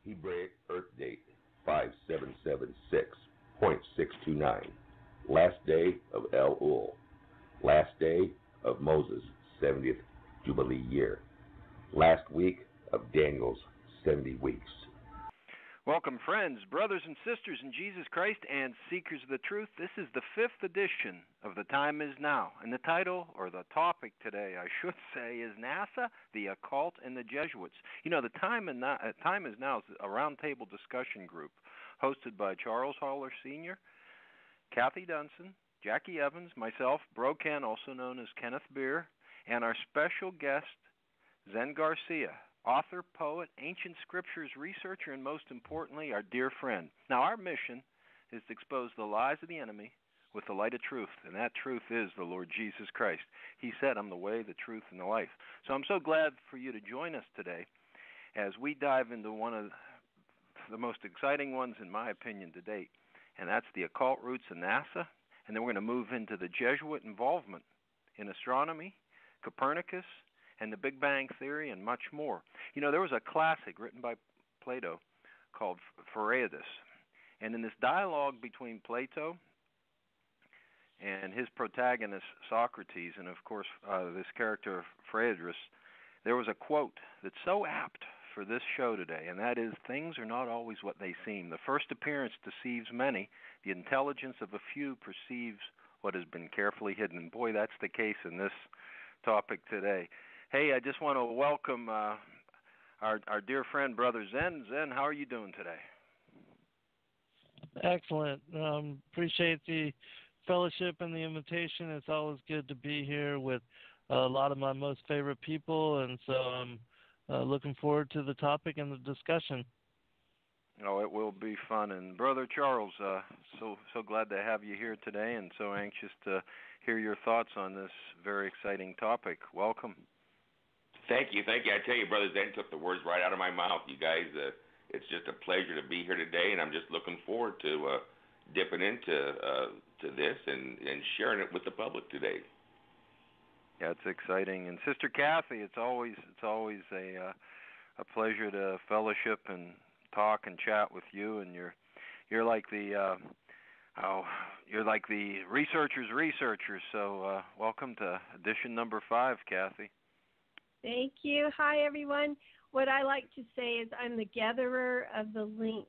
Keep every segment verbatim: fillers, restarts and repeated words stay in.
Hebraic Earth date five seven seven six point six two nine. Last day of Elul. Last day of Moses' seventieth Jubilee year. Last week of Daniel's seventy weeks. Welcome, friends, brothers, and sisters in Jesus Christ and seekers of the truth. This is the fifth edition of The Time Is Now. And the title, or the topic today, I should say, is NASA, the Occult, and the Jesuits. You know, The Time, and Now, uh, Time Is Now is a roundtable discussion group hosted by Charles Holler Senior, Cathy Dunson, Jackie Evans, myself, Bro Ken, also known as Kenneth Beer, and our special guest, Zen Garcia, author, poet, ancient scriptures researcher, and most importantly, our dear friend. Now, our mission is to expose the lies of the enemy with the light of truth, and that truth is the Lord Jesus Christ. He said, I'm the way, the truth, and the life. So I'm so glad for you to join us today as we dive into one of the most exciting ones, in my opinion, to date, and that's the occult roots of NASA, and then we're going to move into the Jesuit involvement in astronomy, Copernicus, and the Big Bang Theory, and much more. You know, there was a classic written by Plato called Phaedrus, and in this dialogue between Plato and his protagonist Socrates, and of course uh, this character Phaedrus, there was a quote that's so apt for this show today, and that is, things are not always what they seem. The first appearance deceives many. The intelligence of a few perceives what has been carefully hidden. And boy, that's the case in this topic today. Hey, I just want to welcome uh, our our dear friend, Brother Zen. Zen, how are you doing today? Excellent. Um, appreciate the fellowship and the invitation. It's always good to be here with a lot of my most favorite people, and so I'm uh, looking forward to the topic and the discussion. Oh, it will be fun. And Brother Charles, uh, so so glad to have you here today, and so anxious to hear your thoughts on this very exciting topic. Welcome. Thank you, thank you. I tell you, Brother Zen took the words right out of my mouth. You guys, uh, it's just a pleasure to be here today, and I'm just looking forward to uh, dipping into uh, to this and, and sharing it with the public today. Yeah, it's exciting. And Sister Cathy, it's always it's always a uh, a pleasure to fellowship and talk and chat with you. And you're you're like the uh, oh you're like the researchers researchers. So uh, welcome to edition number five, Cathy. Thank you. Hi, everyone. What I like to say is I'm the gatherer of the links.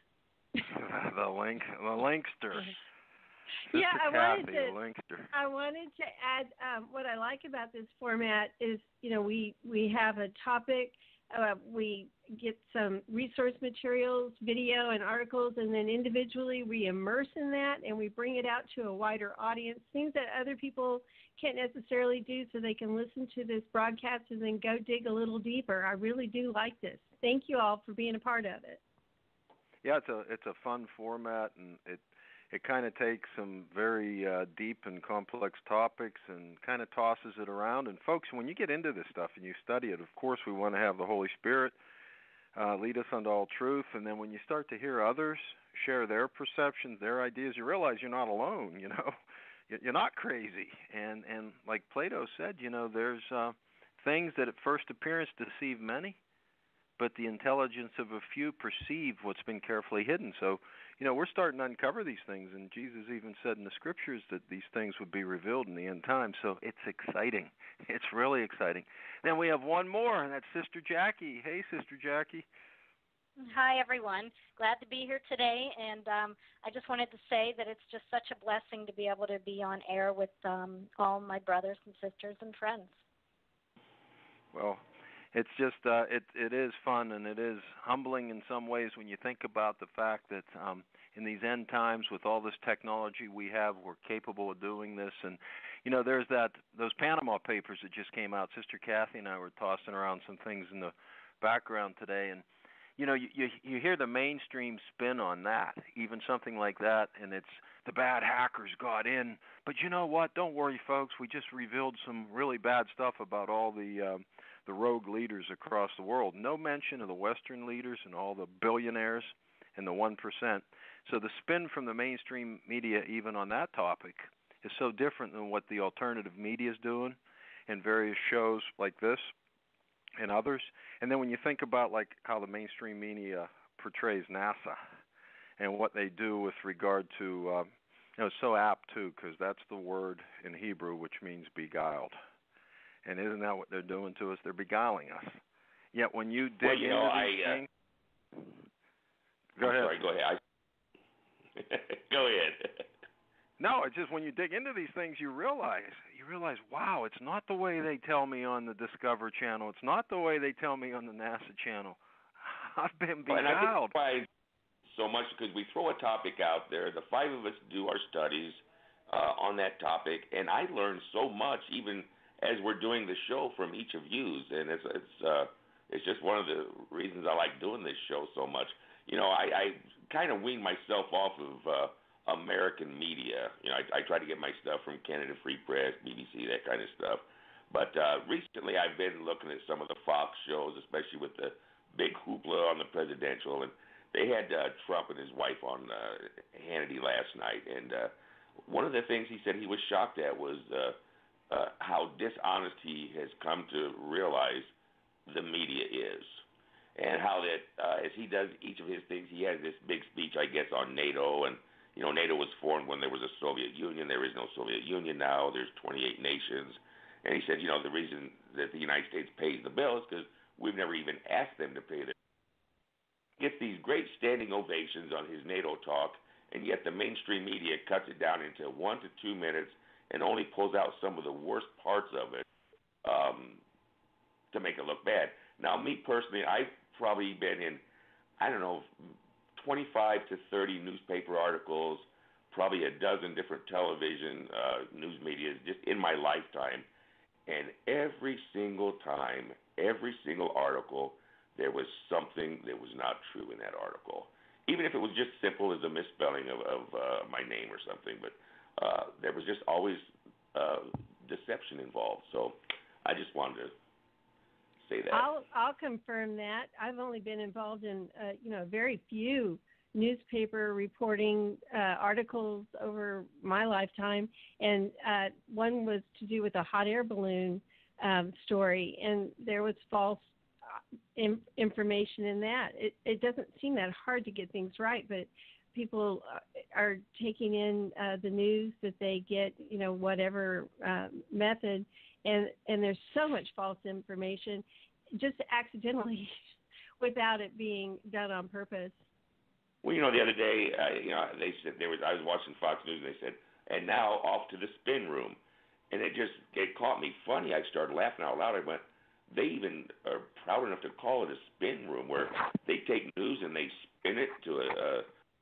the link, the linkster. Yeah, I Cathy, wanted to. linkster. I wanted to add um, what I like about this format is, you know, we we have a topic, uh, we get some resource materials, video, and articles, and then individually we immerse in that and we bring it out to a wider audience, things that other people can't necessarily do, so they can listen to this broadcast and then go dig a little deeper. I really do like this. Thank you all for being a part of it. Yeah, it's a it's a fun format, and it it kind of takes some very uh, deep and complex topics and kind of tosses it around. And folks, when you get into this stuff and you study it, of course we want to have the Holy Spirit uh, lead us unto all truth. And then when you start to hear others share their perceptions, their ideas, you realize you're not alone. You know. You're not crazy, and and like Plato said, you know, there's uh, things that at first appearance deceive many, but the intelligence of a few perceive what's been carefully hidden. So, you know, we're starting to uncover these things, and Jesus even said in the Scriptures that these things would be revealed in the end time. So it's exciting. It's really exciting. Then we have one more, and that's Sister Jackie. Hey, Sister Jackie. Hi, everyone. Glad to be here today, and um, I just wanted to say that it's just such a blessing to be able to be on air with um, all my brothers and sisters and friends. Well, it's just uh, it it is fun, and it is humbling in some ways when you think about the fact that um, in these end times, with all this technology we have, we're capable of doing this. And you know, there's that those Panama Papers that just came out. Sister Cathy and I were tossing around some things in the background today, and you know, you, you you hear the mainstream spin on that, even something like that, and it's the bad hackers got in. But you know what? Don't worry, folks. We just revealed some really bad stuff about all the um, the rogue leaders across the world. No mention of the Western leaders and all the billionaires and the one percent. So the spin from the mainstream media, even on that topic, is so different than what the alternative media is doing in various shows like this and others. And then when you think about like how the mainstream media portrays NASA and what they do with regard to, uh, you know, it's so apt, too, because that's the word in Hebrew which means beguiled. And isn't that what they're doing to us? They're beguiling us. Yet when you dig well, you into know, these I, uh, things... Go ahead. Sorry, go ahead. I, go ahead. No, it's just when you dig into these things, you realize, you realize, wow, it's not the way they tell me on the Discover Channel. It's not the way they tell me on the NASA Channel. I've been beguiled. And I think why so much because we throw a topic out there. The five of us do our studies uh, on that topic, and I learned so much even as we're doing the show from each of you. And it's it's uh, it's just one of the reasons I like doing this show so much. You know, I, I kind of wean myself off of uh, American media. You know, I, I try to get my stuff from Canada Free Press, B B C, that kind of stuff. But uh, recently I've been looking at some of the Fox shows, especially with the big hoopla on the presidential. And they had uh, Trump and his wife on uh, Hannity last night. And uh, one of the things he said he was shocked at was uh, uh, how dishonest he has come to realize the media is. And how that uh, as he does each of his things, he has this big speech, I guess, on NATO. And, you know, NATO was formed when there was a Soviet Union. There is no Soviet Union now. There's twenty-eight nations. And he said, you know, the reason that the United States pays the bill is because we've never even asked them to pay the bill. Gets these great standing ovations on his NATO talk, and yet the mainstream media cuts it down into one to two minutes and only pulls out some of the worst parts of it um, to make it look bad. Now, me personally, I've probably been in, I don't know, twenty-five to thirty newspaper articles, probably a dozen different television uh, news medias just in my lifetime. And every single time, every single article, there was something that was not true in that article. Even if it was just simple as a misspelling of, of uh, my name or something. But uh, there was just always uh, deception involved. So I just wanted to say that. I'll I'll confirm that. I've only been involved in uh, you know very few newspaper reporting uh, articles over my lifetime, and uh, one was to do with a hot air balloon um, story, and there was false in, information in that. It, it doesn't seem that hard to get things right, but people are taking in uh, the news that they get, you know, whatever uh, method, and and there's so much false information, just accidentally, without it being done on purpose. Well, you know, the other day, uh, you know, they said there was. I was watching Fox News, and they said, "And now off to the spin room," and it just it caught me funny. I started laughing out loud. I went, "They even are proud enough to call it a spin room, where they take news and they spin it to a a,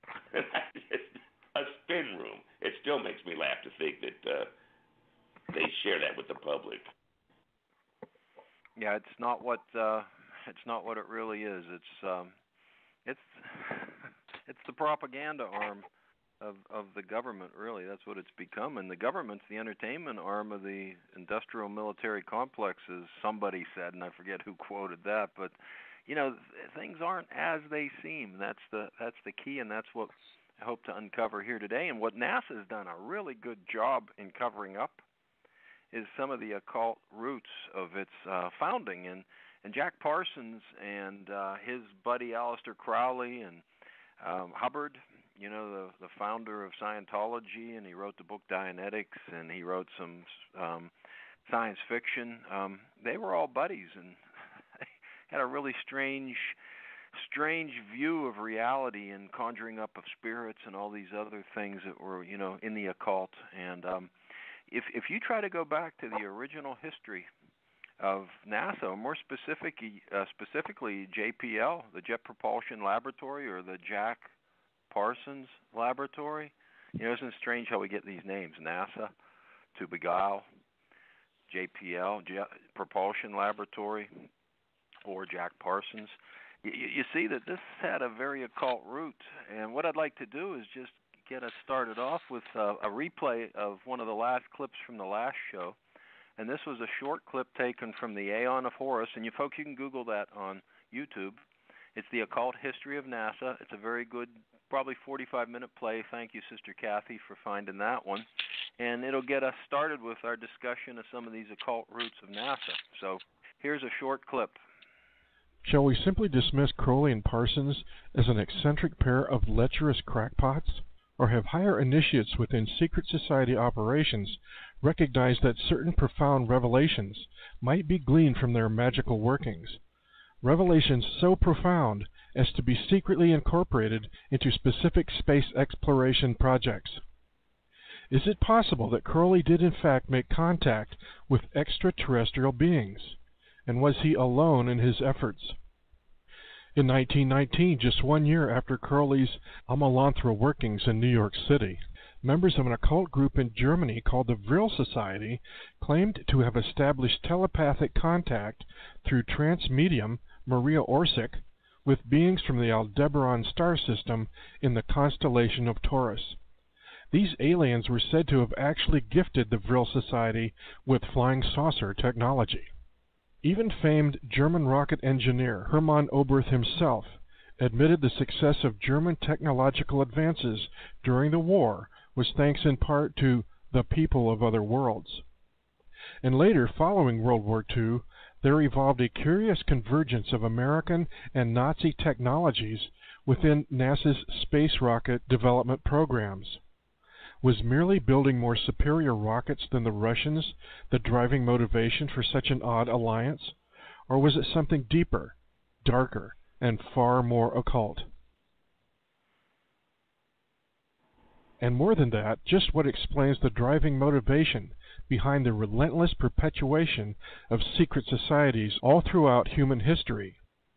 a spin room." It still makes me laugh to think that uh, they share that with the public. Yeah, it's not what uh, it's not what it really is. It's um, it's it's the propaganda arm of of the government. Really, that's what it's become. And the government's the entertainment arm of the industrial military complex, as somebody said, and I forget who quoted that. But you know, things aren't as they seem. That's the that's the key, and that's what I hope to uncover here today. And what NASA has done a really good job in covering up is some of the occult roots of its uh, founding. And, and Jack Parsons and uh, his buddy Aleister Crowley and um, Hubbard, you know, the, the founder of Scientology, and he wrote the book Dianetics, and he wrote some um, science fiction. Um, they were all buddies, and had a really strange strange view of reality and conjuring up of spirits and all these other things that were, you know, in the occult. And um, if if you try to go back to the original history of NASA, or more specific, uh, specifically J P L, the Jet Propulsion Laboratory, or the Jack Parsons Laboratory, you know, isn't it strange how we get these names? NASA, to beguile, J P L, Jet Propulsion Laboratory, or Jack Parsons. You, you see that this had a very occult root, and what I'd like to do is just get us started off with uh, a replay of one of the last clips from the last show. And this was a short clip taken from the Aeon of Horus, and you folks, you can Google that on YouTube. It's the Occult History of NASA. It's a very good, probably forty-five minute play. Thank you, Sister Cathy, for finding that one. And it'll get us started with our discussion of some of these occult roots of NASA. So here's a short clip. Shall we simply dismiss Crowley and Parsons as an eccentric pair of lecherous crackpots? Or have higher initiates within secret society operations recognized that certain profound revelations might be gleaned from their magical workings? Revelations so profound as to be secretly incorporated into specific space exploration projects. Is it possible that Crowley did in fact make contact with extraterrestrial beings? And was he alone in his efforts? In nineteen nineteen, just one year after Crowley's Amalanthra workings in New York City, members of an occult group in Germany called the Vril Society claimed to have established telepathic contact through trance medium Maria Orsic with beings from the Aldebaran star system in the constellation of Taurus. These aliens were said to have actually gifted the Vril Society with flying saucer technology. Even famed German rocket engineer Hermann Oberth himself admitted the success of German technological advances during the war was thanks in part to the people of other worlds. And later, following World War Two, there evolved a curious convergence of American and Nazi technologies within NASA's space rocket development programs. Was merely building more superior rockets than the Russians the driving motivation for such an odd alliance? Or was it something deeper, darker, and far more occult? And more than that, just what explains the driving motivation behind the relentless perpetuation of secret societies all throughout human history?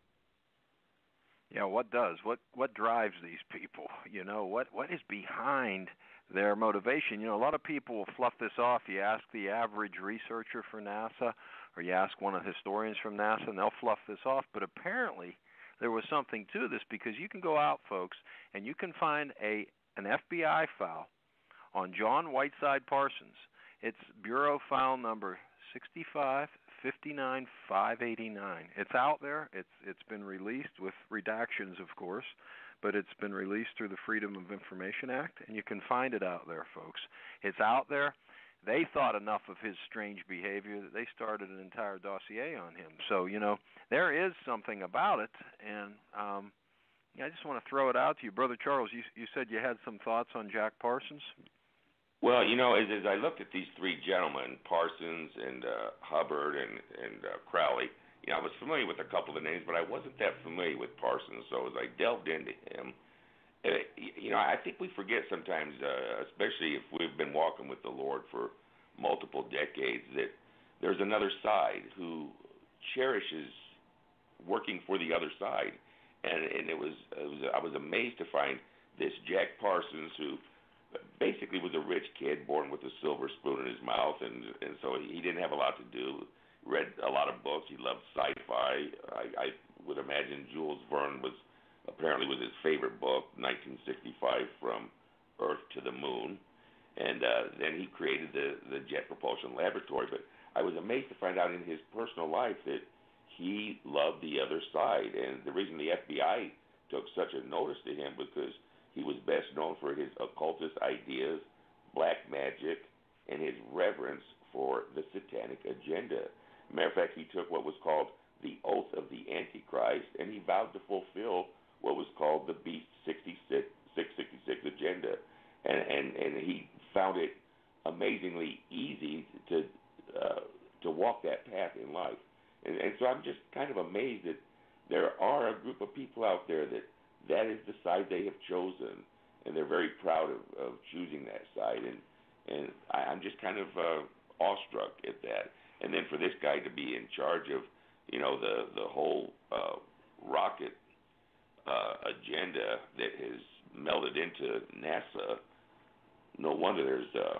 Yeah, what does? What what drives these people? You know, what what is behind their motivation? You know, a lot of people will fluff this off. You ask the average researcher for NASA, or you ask one of the historians from NASA, and they'll fluff this off. But apparently there was something to this, because you can go out, folks, and you can find a an F B I file on John Whiteside Parsons. It's Bureau File Number sixty-five fifty-nine five eighty-nine. It's out there. It's it's been released with redactions, of course, but it's been released through the Freedom of Information Act, and you can find it out there, folks. It's out there. They thought enough of his strange behavior that they started an entire dossier on him. So, you know, there is something about it, and um, yeah, I just want to throw it out to you. Brother Charles, you, you said you had some thoughts on Jack Parsons? Well, you know, as, as I looked at these three gentlemen, Parsons and uh, Hubbard and, and uh, Crowley, you know, I was familiar with a couple of the names, but I wasn't that familiar with Parsons. So as I delved into him, uh, you know, I think we forget sometimes, uh, especially if we've been walking with the Lord for multiple decades, that there's another side who cherishes working for the other side. And, and it was, it was, I was amazed to find this Jack Parsons, who basically was a rich kid born with a silver spoon in his mouth, and and so he didn't have a lot to do. Read a lot of books. He loved sci-fi. I, I would imagine Jules Verne was apparently was his favorite book, nineteen sixty-five, From Earth to the Moon, and uh, then he created the the Jet Propulsion Laboratory. But I was amazed to find out in his personal life that he loved the other side, and the reason the F B I took such a notice to him because he was best known for his occultist ideas, black magic, and his reverence for the satanic agenda. Matter of fact, he took what was called the Oath of the Antichrist, and he vowed to fulfill what was called the Beast six six sixty-six agenda. And, and, and he found it amazingly easy to uh, to walk that path in life. And, and so I'm just kind of amazed that there are a group of people out there that that is the side they have chosen, and they're very proud of, of choosing that side. And and I, I'm just kind of uh, awestruck at that. And then for this guy to be in charge of, you know, the the whole uh, rocket uh, agenda that has melded into NASA, no wonder there's uh,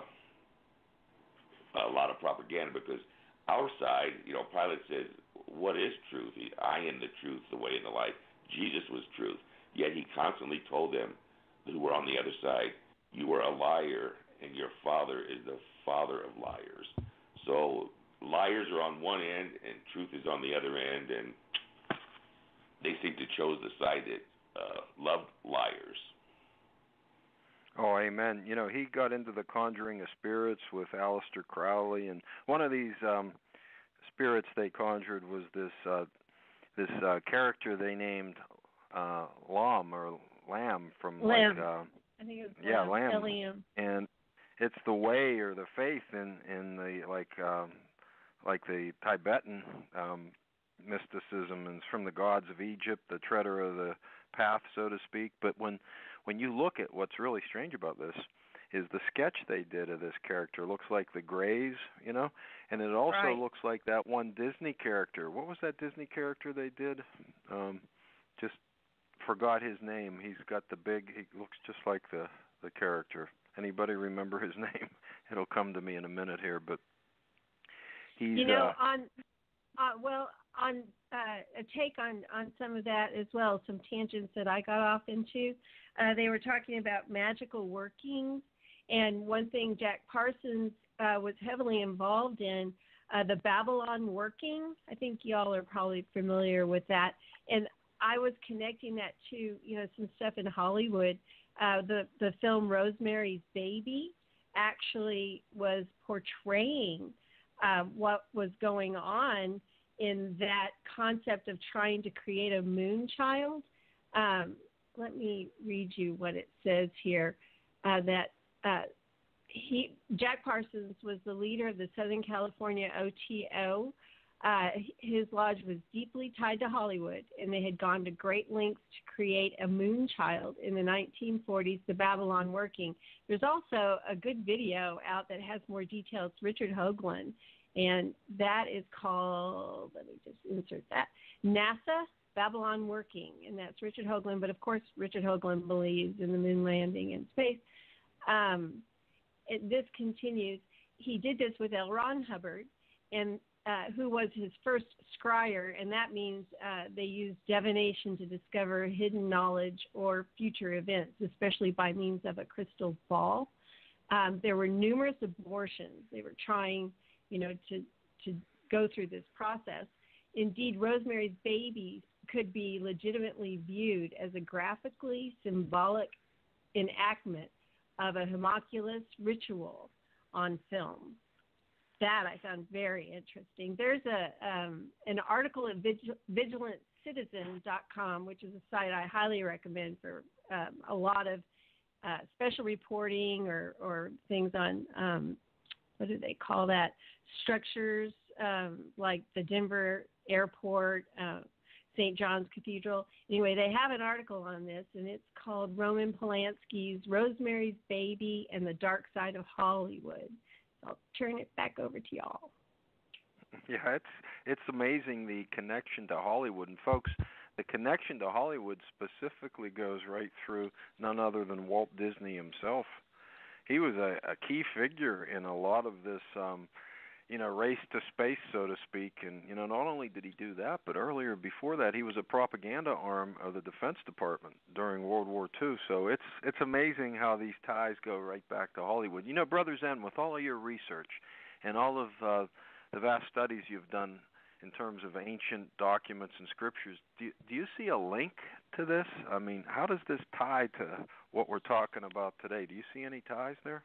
a lot of propaganda, because our side, you know, Pilate says, what is truth? He, I am the truth, the way, and the life. Jesus was truth. Yet he constantly told them who were on the other side, you are a liar, and your father is the father of liars. So liars are on one end, and truth is on the other end, and they seem to chose the side that uh, loved liars. Oh, amen. You know, he got into the conjuring of spirits with Aleister Crowley, and one of these um, spirits they conjured was this uh, this uh, character they named uh, Lam or Lamb from Lamb. like uh, I think it was yeah Lamb. Lamb, L E M. and it's the way or the faith in in the like um, like the Tibetan um, mysticism, and it's from the gods of Egypt, the treader of the path, so to speak. But when when you look at what's really strange about this is the sketch they did of this character looks like the Greys, you know, and it also Right. looks like that one Disney character. What was that Disney character they did? Um, just forgot his name. He's got the big. He looks just like the the character. Anybody remember his name? It'll come to me in a minute here, but he's. You know, uh, on uh, well, on uh, a take on on some of that as well. Some tangents that I got off into. Uh, they were talking about magical workings. And one thing Jack Parsons uh, was heavily involved in, uh, the Babylon working. I think y'all are probably familiar with that. And I was connecting that to, you know, some stuff in Hollywood. Uh, the, the film Rosemary's Baby actually was portraying um, what was going on in that concept of trying to create a moon child. Um, let me read you what it says here, uh, that Uh, he Jack Parsons was the leader of the Southern California O T O. Uh, his lodge was deeply tied to Hollywood, and they had gone to great lengths to create a moon child in the nineteen forties, the Babylon working. There's also a good video out that has more details, Richard Hoagland, and that is called, let me just insert that, NASA Babylon working, and that's Richard Hoagland. But, of course, Richard Hoagland believes in the moon landing in space. Um, it, this continues. He did this with L. Ron Hubbard, and uh, who was his first scryer, and that means uh, they used divination to discover hidden knowledge or future events, especially by means of a crystal ball. Um, there were numerous abortions. They were trying, you know, to to go through this process. Indeed, Rosemary's Baby could be legitimately viewed as a graphically symbolic enactment of a homunculus ritual on film. That I found very interesting. There's a um, an article at vigil- vigilant citizen dot com, which is a site I highly recommend for um, a lot of uh, special reporting or, or things on, um, what do they call that, structures um, like the Denver airport, uh, Saint John's Cathedral. Anyway, they have an article on this, and it's called Roman Polanski's Rosemary's Baby and the Dark Side of Hollywood. So I'll turn it back over to y'all. Yeah, it's it's amazing the connection to Hollywood. And, folks, the connection to Hollywood specifically goes right through none other than Walt Disney himself. He was a, a key figure in a lot of this um you know, race to space, so to speak. And, you know, not only did he do that, but earlier before that, he was a propaganda arm of the Defense Department during World War Two. So it's it's amazing how these ties go right back to Hollywood. You know, Brother Zen, with all of your research and all of uh, the vast studies you've done in terms of ancient documents and scriptures, do you, do you see a link to this? I mean, how does this tie to what we're talking about today? Do you see any ties there?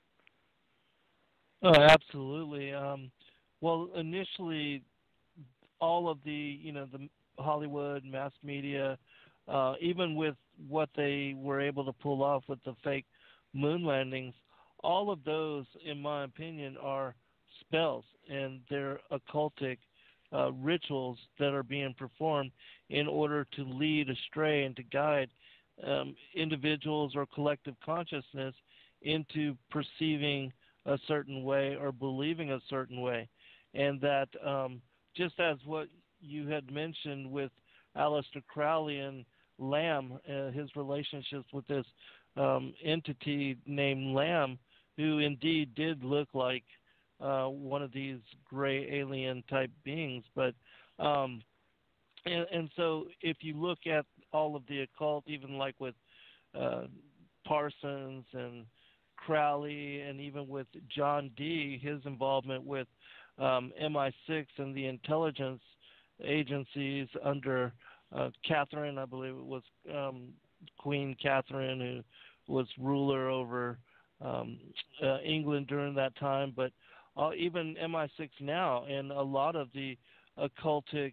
Oh, absolutely. Um, well, initially, all of the, you know, the Hollywood mass media, uh, even with what they were able to pull off with the fake moon landings, all of those, in my opinion, are spells, and they're occultic uh, rituals that are being performed in order to lead astray and to guide um, individuals or collective consciousness into perceiving a certain way or believing a certain way. And that um, just as what you had mentioned with Aleister Crowley and Lamb, uh, his relationships with this um, entity named Lamb, who indeed did look like uh, one of these gray alien type beings. But um, and, and so if you look at all of the occult, even like with uh, Parsons and Crowley, and even with John Dee, his involvement with um, M I six and the intelligence agencies under uh, Catherine, I believe it was um, Queen Catherine, who was ruler over um, uh, England during that time, but uh, even M I six now, and a lot of the occultic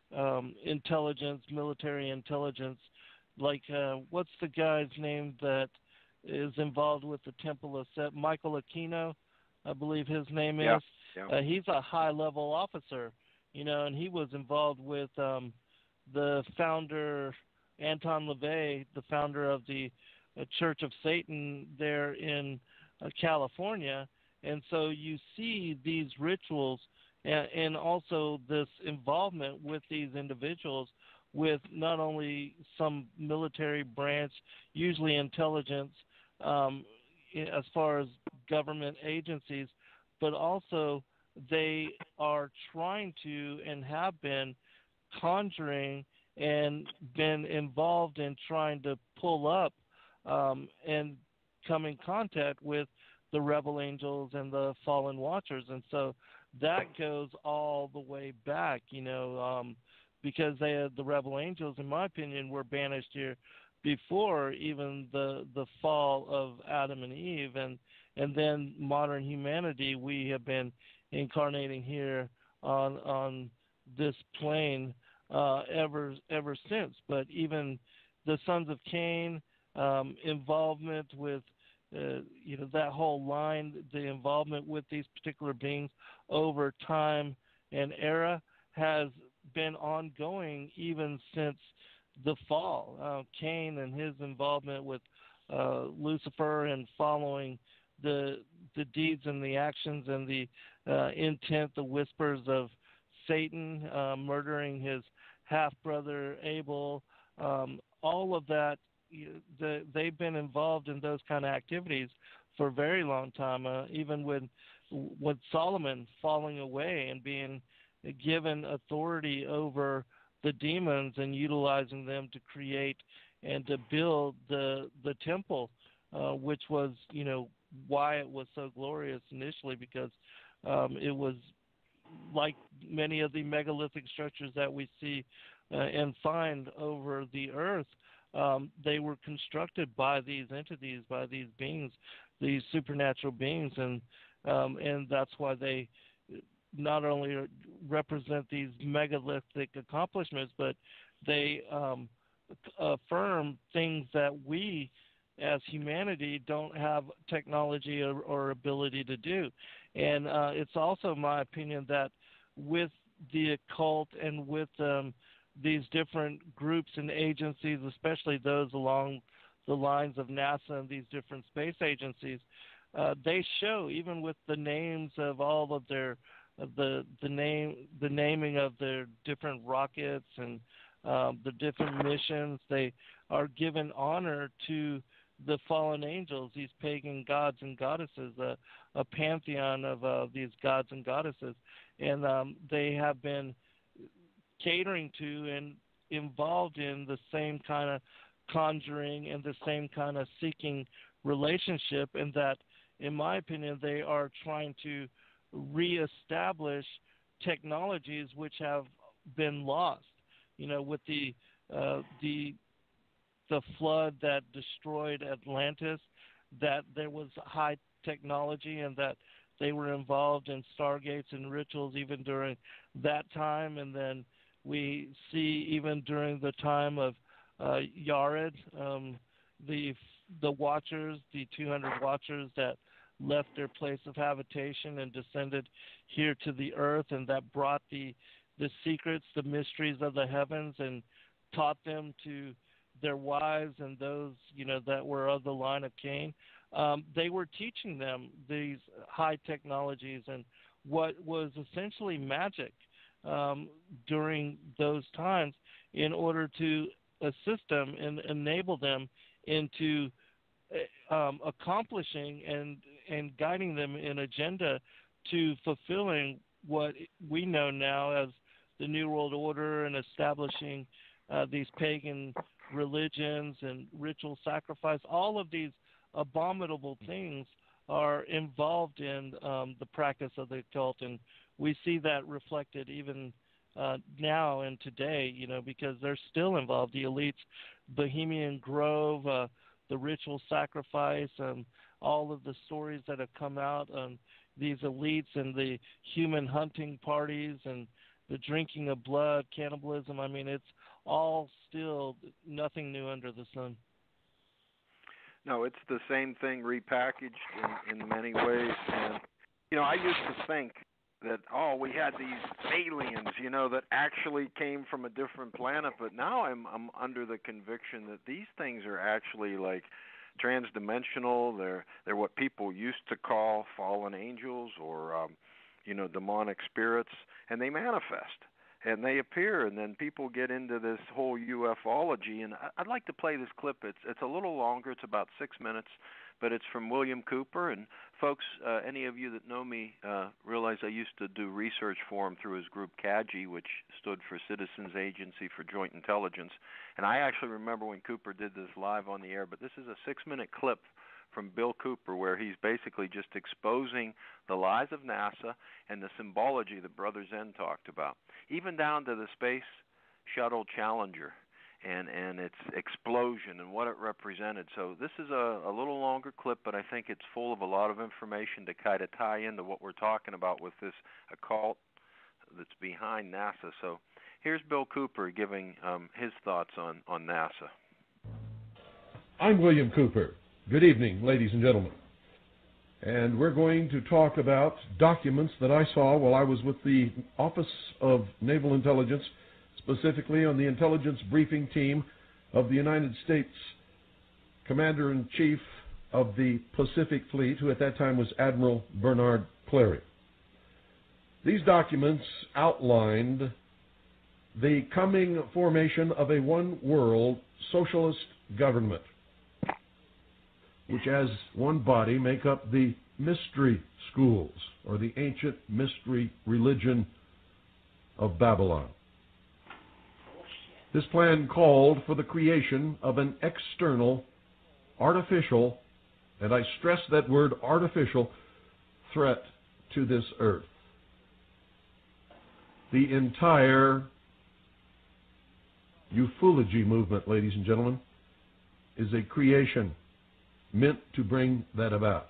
um, intelligence, military intelligence. Like, uh, what's the guy's name that is involved with the Temple of Set? Michael Aquino, I believe his name Yeah. is. Yeah. Uh, he's a high-level officer, you know, and he was involved with um, the founder, Anton LaVey, the founder of the uh, Church of Satan there in uh, California. And so you see these rituals and, and also this involvement with these individuals with not only some military branch, usually intelligence, um, as far as government agencies, but also they are trying to and have been conjuring and been involved in trying to pull up um, and come in contact with the rebel angels and the fallen watchers. And so that goes all the way back, you know, um, because they had the rebel angels, in my opinion, were banished here before even the the fall of Adam and Eve, and and then modern humanity. We have been incarnating here on on this plane uh, ever ever since. But even the sons of Cain, um, involvement with uh, you know that whole line, the involvement with these particular beings over time and era has been ongoing even since the fall. Uh, Cain and his involvement with uh, Lucifer and following the the deeds and the actions and the uh, intent, the whispers of Satan, uh, murdering his half brother Abel, um, all of that. You, the, they've been involved in those kind of activities for a very long time. Uh, even with with Solomon falling away and being given authority over the demons and utilizing them to create and to build the the temple, uh, which was, you know, why it was so glorious initially, because um, it was like many of the megalithic structures that we see uh, and find over the earth. Um, they were constructed by these entities, by these beings, these supernatural beings, and um, and that's why they not only represent these megalithic accomplishments, but they um, affirm things that we as humanity don't have technology or, or ability to do. And uh, it's also my opinion that with the occult and with um, these different groups and agencies, especially those along the lines of NASA and these different space agencies, uh, they show, even with the names of all of their the the name the naming of their different rockets and um, the different missions, they are given honor to the fallen angels, these pagan gods and goddesses, uh, a pantheon of uh, these gods and goddesses, and um, they have been catering to and involved in the same kind of conjuring and the same kind of seeking relationship, and that, in my opinion, they are trying to reestablish technologies which have been lost. You know, with the uh, the the flood that destroyed Atlantis, that there was high technology and that they were involved in stargates and rituals even during that time. And then we see even during the time of uh, Yared, um, the the Watchers, the two hundred Watchers that left their place of habitation and descended here to the earth, and that brought the the secrets, the mysteries of the heavens, and taught them to their wives and those, you know, that were of the line of Cain. Um, they were teaching them these high technologies and what was essentially magic um, during those times, in order to assist them and enable them into um, accomplishing and and guiding them in agenda to fulfilling what we know now as the New World Order, and establishing uh, these pagan religions and ritual sacrifice. All of these abominable things are involved in um, the practice of the occult, and we see that reflected even uh, now and today, you know, because they're still involved. The elites, Bohemian Grove, uh, the ritual sacrifice, and all of the stories that have come out on these elites and the human hunting parties and the drinking of blood, cannibalism. I mean, it's all still nothing new under the sun. No, it's the same thing repackaged in, in many ways. And, you know, I used to think that, oh, we had these aliens, you know, that actually came from a different planet. But now I'm I'm under the conviction that these things are actually like transdimensional. They're they're what people used to call fallen angels or, um, you know, demonic spirits, and they manifest. And they appear, and then people get into this whole ufology. And I'd like to play this clip. It's it's a little longer. It's about six minutes, but it's from William Cooper. And folks, uh, any of you that know me uh, realize I used to do research for him through his group C A G I, which stood for Citizens Agency for Joint Intelligence. And I actually remember when Cooper did this live on the air. But this is a six-minute clip from Bill Cooper, where he's basically just exposing the lies of NASA and the symbology that Brother Zen talked about, even down to the Space Shuttle Challenger and, and its explosion and what it represented. So this is a, a little longer clip, but I think it's full of a lot of information to kind of tie into what we're talking about with this occult that's behind NASA. So here's Bill Cooper giving um, his thoughts on, on NASA. I'm William Cooper. Good evening, ladies and gentlemen. And we're going to talk about documents that I saw while I was with the Office of Naval Intelligence, specifically on the intelligence briefing team of the United States Commander-in-Chief of the Pacific Fleet, who at that time was Admiral Bernard Clary. These documents outlined the coming formation of a one-world socialist government, which as one body make up the mystery schools, or the ancient mystery religion of Babylon. This plan called for the creation of an external, artificial, and I stress that word artificial, threat to this earth. The entire ufology movement, ladies and gentlemen, is a creation meant to bring that about.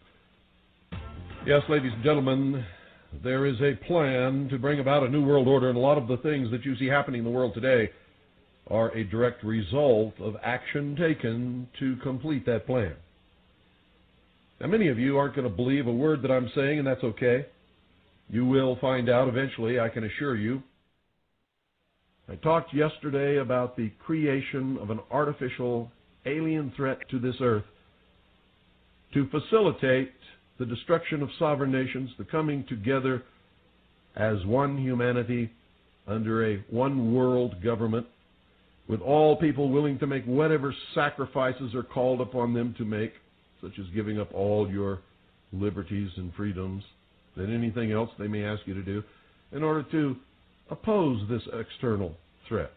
Yes, ladies and gentlemen, there is a plan to bring about a new world order, and a lot of the things that you see happening in the world today are a direct result of action taken to complete that plan. Now, many of you aren't going to believe a word that I'm saying, and that's okay. You will find out eventually, I can assure you. I talked yesterday about the creation of an artificial alien threat to this earth to facilitate the destruction of sovereign nations, the coming together as one humanity under a one-world government, with all people willing to make whatever sacrifices are called upon them to make, such as giving up all your liberties and freedoms than anything else they may ask you to do, in order to oppose this external threat.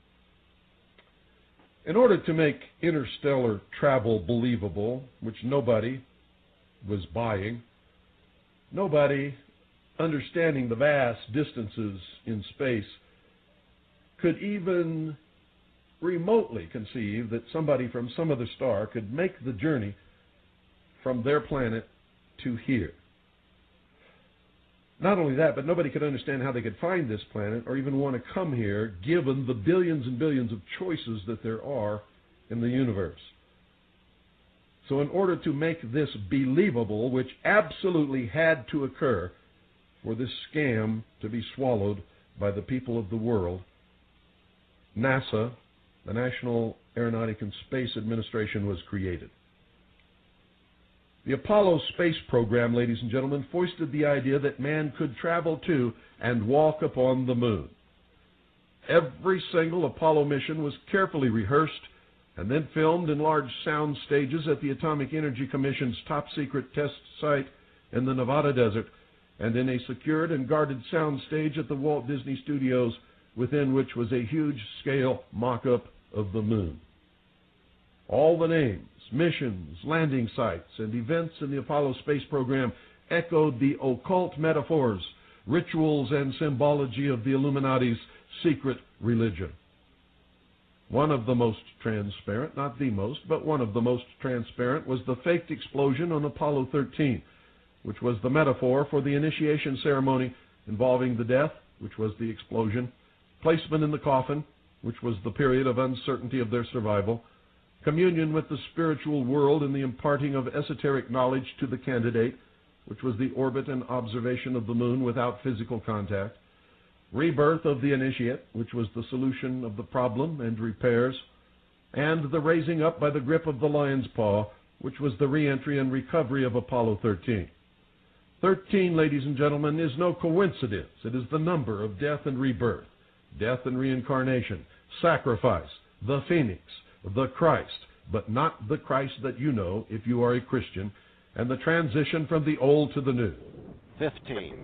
In order to make interstellar travel believable, which nobody was buying, nobody understanding the vast distances in space could even remotely conceive that somebody from some other star could make the journey from their planet to here. Not only that, but nobody could understand how they could find this planet or even want to come here, given the billions and billions of choices that there are in the universe. So in order to make this believable, which absolutely had to occur for this scam to be swallowed by the people of the world, NASA, the National Aeronautic and Space Administration, was created. The Apollo space program, ladies and gentlemen, foisted the idea that man could travel to and walk upon the moon. Every single Apollo mission was carefully rehearsed and then filmed in large sound stages at the Atomic Energy Commission's top-secret test site in the Nevada desert, and in a secured and guarded sound stage at the Walt Disney Studios, within which was a huge-scale mock-up of the moon. All the names, missions, landing sites, and events in the Apollo space program echoed the occult metaphors, rituals, and symbology of the Illuminati's secret religion. One of the most transparent, not the most, but one of the most transparent, was the faked explosion on Apollo thirteen, which was the metaphor for the initiation ceremony involving the death which was the explosion, placement in the coffin, which was the period of uncertainty of their survival, communion with the spiritual world in the imparting of esoteric knowledge to the candidate, which was the orbit and observation of the moon without physical contact, rebirth of the initiate, which was the solution of the problem and repairs, and the raising up by the grip of the lion's paw, which was the re-entry and recovery of Apollo thirteen. thirteen, ladies and gentlemen, is no coincidence. It is the number of death and rebirth, death and reincarnation, sacrifice, the phoenix, the Christ, but not the Christ that you know if you are a Christian, and the transition from the old to the new. fifteen,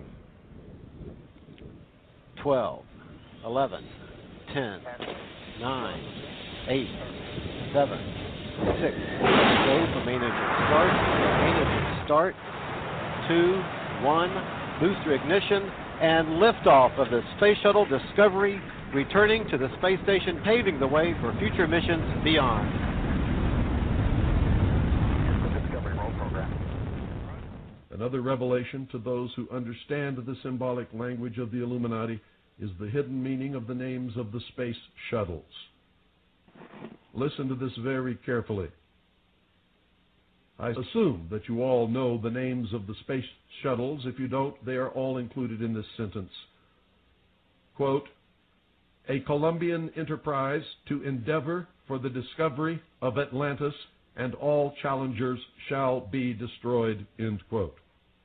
twelve, eleven, ten, nine, eight, seven, six, go for main engine start, main engine start, two, one, booster ignition, and liftoff of the Space Shuttle Discovery, returning to the space station, paving the way for future missions beyond. Discovery roll program. Another revelation to those who understand the symbolic language of the Illuminati is the hidden meaning of the names of the space shuttles. Listen to this very carefully. I assume that you all know the names of the space shuttles. If you don't, they are all included in this sentence. Quote, a Colombian enterprise to endeavor for the discovery of Atlantis, and all challengers shall be destroyed, end quote.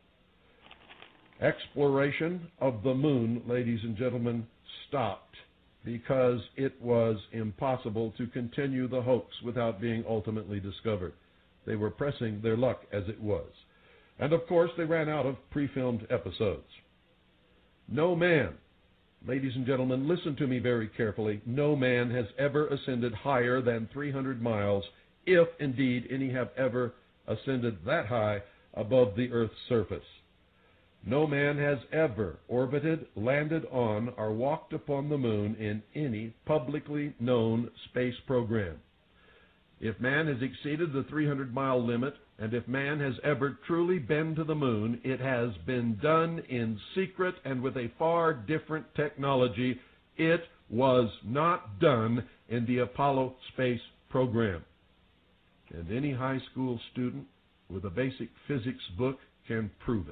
Exploration of the moon, ladies and gentlemen, stopped because it was impossible to continue the hoax without being ultimately discovered. They were pressing their luck as it was. And of course, they ran out of pre-filmed episodes. No man, ladies and gentlemen, listen to me very carefully, no man has ever ascended higher than three hundred miles, if indeed any have ever ascended that high above the Earth's surface. No man has ever orbited, landed on, or walked upon the moon in any publicly known space program. If man has exceeded the three hundred mile limit, and if man has ever truly been to the moon, it has been done in secret and with a far different technology. It was not done in the Apollo space program. And any high school student with a basic physics book can prove it.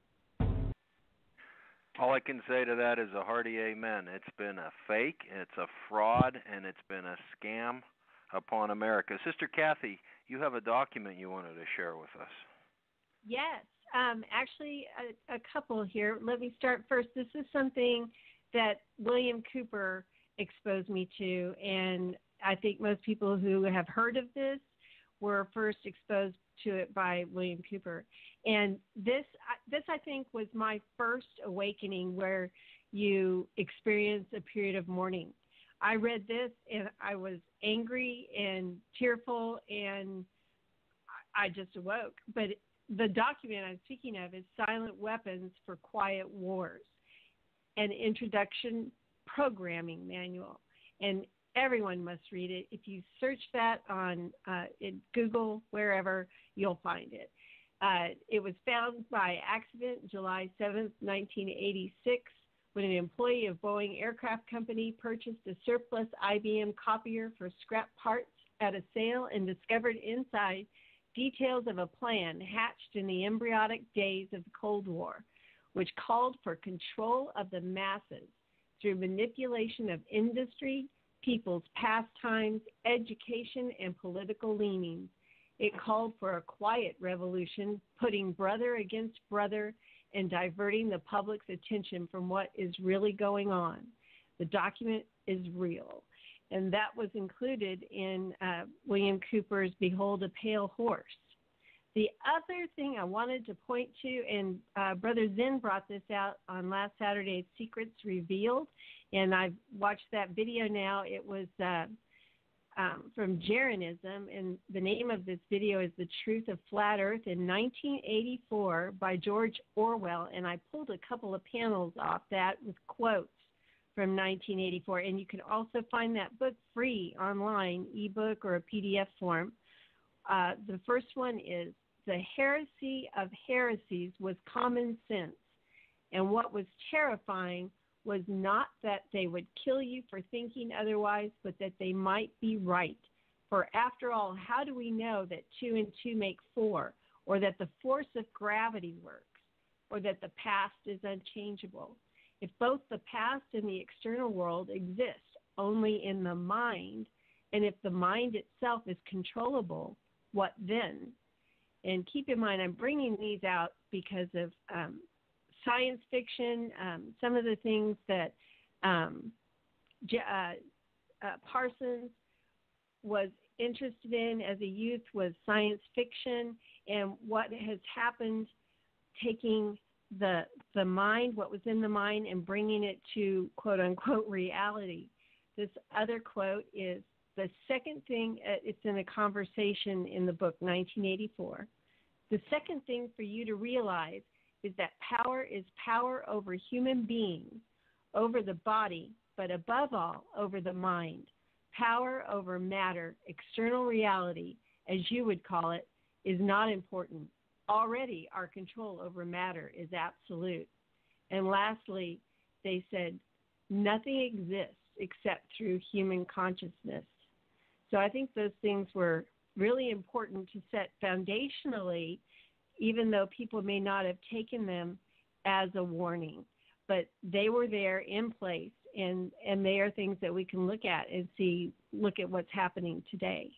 All I can say to that is a hearty amen. It's been a fake, it's a fraud, and it's been a scam upon America. Sister Cathy, you have a document you wanted to share with us. Yes, um, actually a, a couple here. Let me start first. This is something that William Cooper exposed me to, and I think most people who have heard of this were first exposed to it by William Cooper. And this, this I think, was my first awakening where you experience a period of mourning. I read this and I was angry and tearful, and I just awoke. But the document I'm speaking of is Silent Weapons for Quiet Wars, an introduction programming manual. And everyone must read it. If you search that on uh, in Google, wherever, you'll find it. Uh, it was found by accident July seventh, nineteen eighty-six, when an employee of Boeing Aircraft Company purchased a surplus I B M copier for scrap parts at a sale and discovered inside details of a plan hatched in the embryonic days of the Cold War, which called for control of the masses through manipulation of industry, people's pastimes, education, and political leanings. It called for a quiet revolution, putting brother against brother and diverting the public's attention from what is really going on. The document is real. And that was included in uh, William Cooper's Behold a Pale Horse. The other thing I wanted to point to, and uh, Brother Zen brought this out on last Saturday's Secrets Revealed, and I've watched that video now. It was uh, um, from Jeranism, and the name of this video is The Truth of Flat Earth in nineteen eighty-four by George Orwell, and I pulled a couple of panels off that with quotes from nineteen eighty-four, and you can also find that book free online, ebook or a P D F form. Uh, the first one is The Heresy of Heresies was Common Sense, and what was terrifying was not that they would kill you for thinking otherwise, but that they might be right. For after all, how do we know that two and two make four, or that the force of gravity works, or that the past is unchangeable? If both the past and the external world exist only in the mind, and if the mind itself is controllable, what then? And keep in mind, I'm bringing these out because of um, science fiction, um, some of the things that um, uh, uh, Parsons was interested in as a youth was science fiction, and what has happened taking the the mind, what was in the mind, and bringing it to quote-unquote reality. This other quote is, the second thing, uh, it's in a conversation in the book nineteen eighty-four, the second thing for you to realize is that power is power over human beings, over the body, but above all, over the mind. Power over matter, external reality, as you would call it, is not important. Already, our control over matter is absolute. And lastly, they said, nothing exists except through human consciousness. So I think those things were really important to set foundationally, even though people may not have taken them as a warning. But they were there in place, and, and they are things that we can look at and see, look at what's happening today.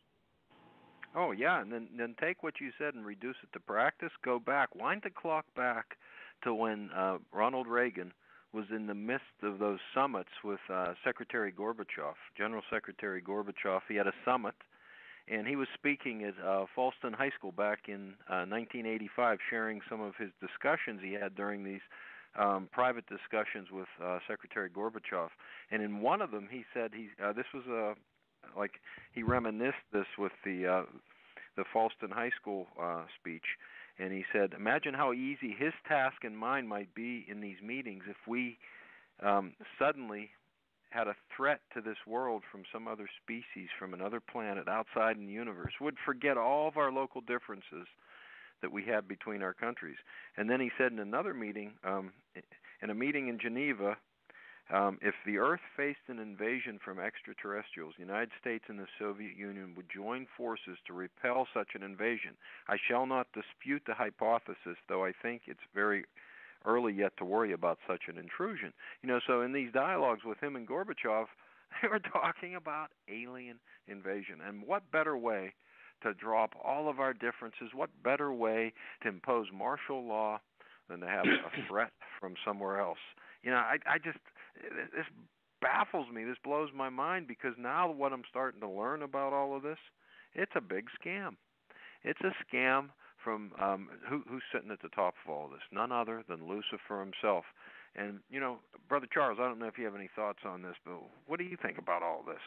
Oh, yeah, and then, then take what you said and reduce it to practice. Go back. Wind the clock back to when uh, Ronald Reagan was in the midst of those summits with uh, Secretary Gorbachev, General Secretary Gorbachev. He had a summit, and he was speaking at uh, Falston High School back in uh, nineteen eighty-five, sharing some of his discussions he had during these um, private discussions with uh, Secretary Gorbachev. And in one of them, he said, he uh, this was a like he reminisced this with the uh, the Falston High School uh, speech, and he said, imagine how easy his task and mine might be in these meetings if we um, suddenly had a threat to this world from some other species, from another planet outside in the universe. Would forget all of our local differences that we have between our countries. And then he said in another meeting, um, in a meeting in Geneva, Um, if the Earth faced an invasion from extraterrestrials, the United States and the Soviet Union would join forces to repel such an invasion. I shall not dispute the hypothesis, though I think it's very early yet to worry about such an intrusion. You know, so in these dialogues with him and Gorbachev, they were talking about alien invasion. And what better way to drop all of our differences, what better way to impose martial law than to have a threat from somewhere else? You know, I, I just, this baffles me. This blows my mind, because now what I'm starting to learn about all of this, it's a big scam. It's a scam from um, who, who's sitting at the top of all of this? None other than Lucifer himself. And, you know, Brother Charles, I don't know if you have any thoughts on this, but what do you think about all this?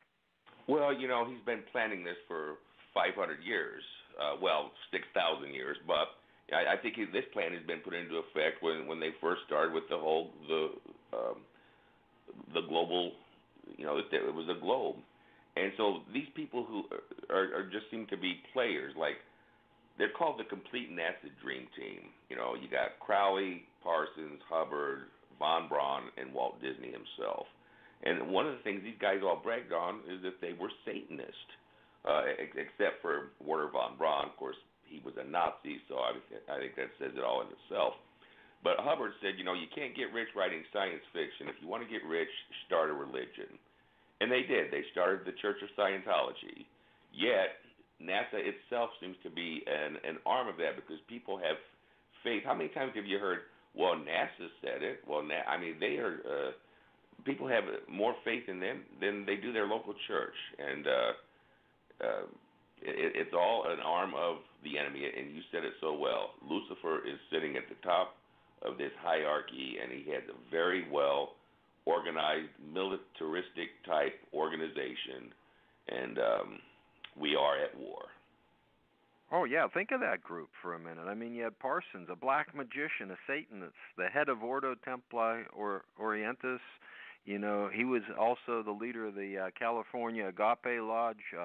Well, you know, he's been planning this for five hundred years. Uh, well, six thousand years, but I, I think he, this plan has been put into effect when, when they first started with the whole the um, the global, you know, it, it was a globe, and so these people who are, are just seem to be players. Like, they're called the complete NASA Dream Team. You know, you got Crowley, Parsons, Hubbard, Von Braun, and Walt Disney himself. And one of the things these guys all bragged on is that they were Satanists, uh, ex- except for Werner von Braun. Of course, he was a Nazi, so I, I think that says it all in itself. But Hubbard said, you know, you can't get rich writing science fiction. If you want to get rich, start a religion. And they did. They started the Church of Scientology. Yet, NASA itself seems to be an, an arm of that, because people have faith. How many times have you heard, well, NASA said it? Well, Na- I mean, they are, uh, people have more faith in them than they do their local church. And uh, uh, it, it's all an arm of the enemy. And you said it so well. Lucifer is sitting at the top of this hierarchy, and he has a very well organized militaristic type organization, and um, we are at war. Oh, yeah, think of that group for a minute. I mean, you had Parsons, a black magician, a Satanist, the head of Ordo Templi or Orientis. You know, he was also the leader of the uh, California Agape Lodge. Uh,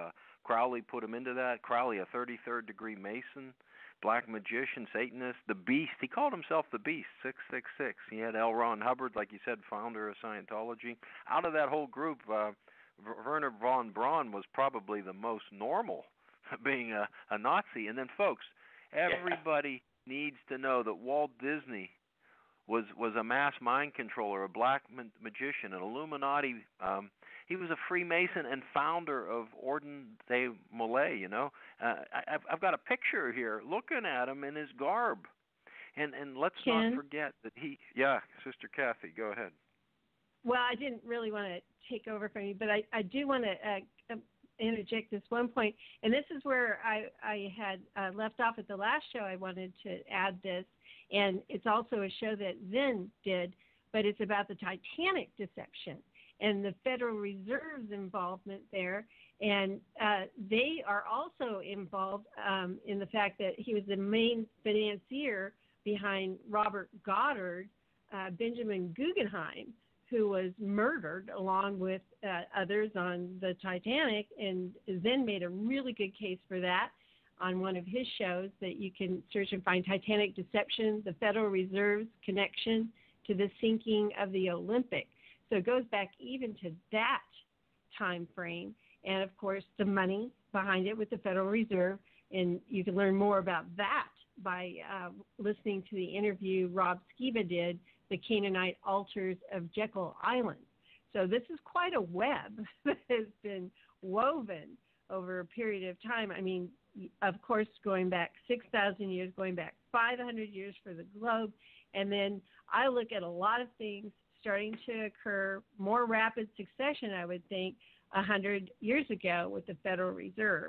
Crowley put him into that. Crowley, a thirty-third degree Mason, black magician, Satanist, the Beast. He called himself the Beast, six six six. He had L. Ron Hubbard, like you said, founder of Scientology. Out of that whole group, uh, Werner von Braun was probably the most normal, being a, a Nazi. And then, folks, everybody needs to know that Walt Disney was was a mass mind controller, a black ma- magician, an Illuminati. Um, he was a Freemason and founder of Orden des Mollets, you know. Uh, I, I've, I've got a picture here looking at him in his garb. And and let's Ken? not forget that he, yeah, Sister Cathy, go ahead. Well, I didn't really want to take over from you, but I, I do want to uh, interject this one point, and this is where I, I had uh, left off at the last show. I wanted to add this, and it's also a show that Zen did, but it's about the Titanic deception and the Federal Reserve's involvement there, and uh, they are also involved um, in the fact that he was the main financier behind Robert Goddard, uh, Benjamin Guggenheim, who was murdered along with uh, others on the Titanic, and Zen made a really good case for that on one of his shows that you can search and find, Titanic Deception, the Federal Reserve's connection to the sinking of the Olympic. So it goes back even to that time frame, and of course the money behind it with the Federal Reserve, and you can learn more about that by uh, listening to the interview Rob Skiba did, The Canaanite Altars of Jekyll Island. So this is quite a web that has been woven over a period of time. I mean, of course, going back six thousand years, going back five hundred years for the globe, and then I look at a lot of things starting to occur, more rapid succession, I would think, one hundred years ago with the Federal Reserve.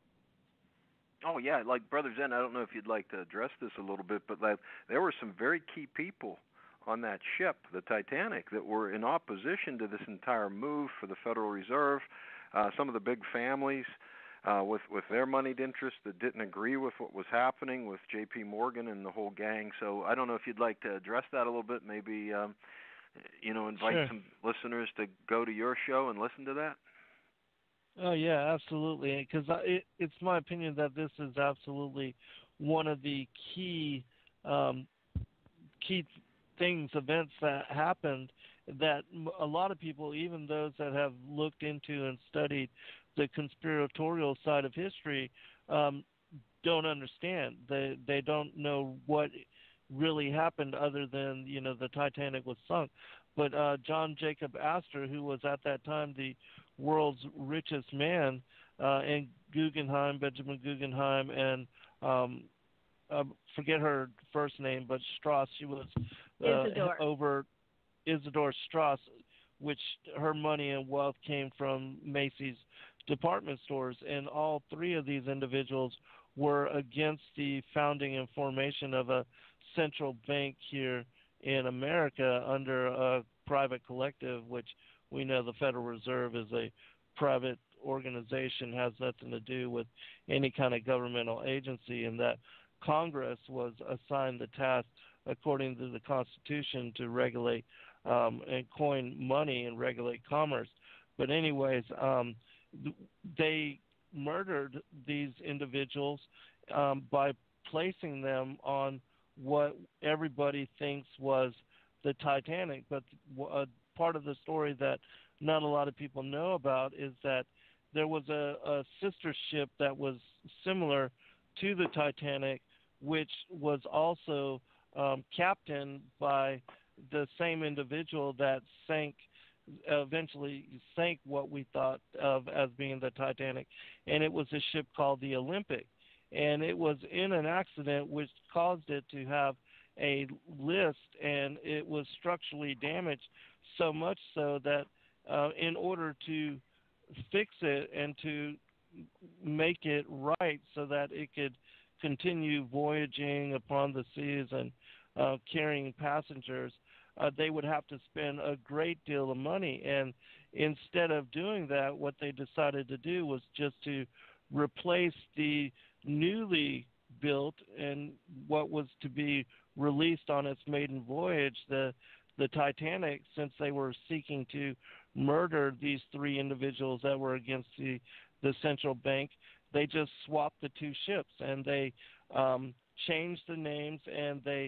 Oh, yeah, like Brother Zen, I don't know if you'd like to address this a little bit, but like, there were some very key people on that ship, the Titanic, that were in opposition to this entire move for the Federal Reserve. Uh, some of the big families uh, with, with their moneyed interests that didn't agree with what was happening with J P Morgan and the whole gang. So I don't know if you'd like to address that a little bit, maybe um, you know, invite Sure. some listeners to go to your show and listen to that. Oh yeah, absolutely. Because it, it's my opinion that this is absolutely one of the key, um, key things, events that happened that a lot of people, even those that have looked into and studied the conspiratorial side of history, um, don't understand. They they don't know what really happened other than, you know, the Titanic was sunk. But uh, John Jacob Astor, who was at that time the world's richest man, uh, and Guggenheim, Benjamin Guggenheim, and um, uh, forget her first name, but Strauss, she was uh, Isidore. over Isidore Strauss, which her money and wealth came from Macy's department stores. And all three of these individuals were against the founding and formation of a central bank here in America under a private collective, which we know the Federal Reserve is a private organization, has nothing to do with any kind of governmental agency, and that Congress was assigned the task, according to the Constitution, to regulate um, and coin money and regulate commerce. But anyways, um, they murdered these individuals um, by placing them on what everybody thinks was the Titanic. But a part of the story that not a lot of people know about is that there was a, a sister ship that was similar to the Titanic, which was also um, captained by the same individual that sank, eventually sank what we thought of as being the Titanic, and it was a ship called the Olympic. And it was in an accident which caused it to have a list, and it was structurally damaged so much so that uh, in order to fix it and to make it right so that it could continue voyaging upon the seas and uh, carrying passengers, uh, they would have to spend a great deal of money. And instead of doing that, what they decided to do was just to replace the newly built and what was to be released on its maiden voyage, the the Titanic, since they were seeking to murder these three individuals that were against the, the central bank. They just swapped the two ships, and they um, changed the names, and they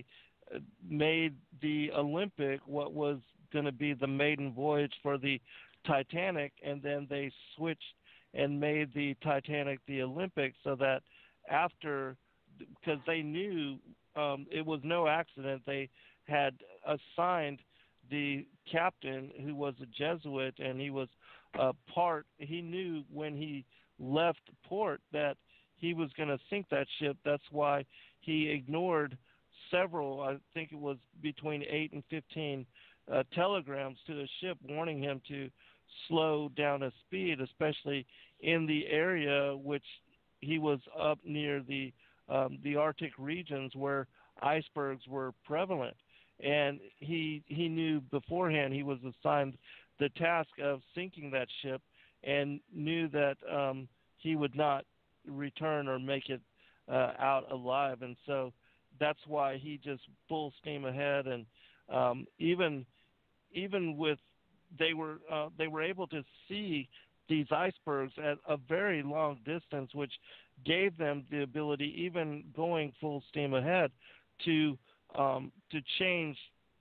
made the Olympic what was going to be the maiden voyage for the Titanic, and then they switched and made the Titanic the Olympic, so that after, because they knew um, it was no accident, they had assigned the captain, who was a Jesuit, and he was a part, he knew when he left port that he was going to sink that ship. That's why he ignored several, I think it was between eight and fifteen uh, telegrams to the ship warning him to slow down his speed, especially in the area which he was up near the um, the Arctic regions where icebergs were prevalent. And he he knew beforehand he was assigned the task of sinking that ship, and knew that um, he would not return or make it uh, out alive. And so that's why he just full steam ahead. And um, even even with they were uh, they were able to see these icebergs at a very long distance, which gave them the ability, even going full steam ahead, to um, to change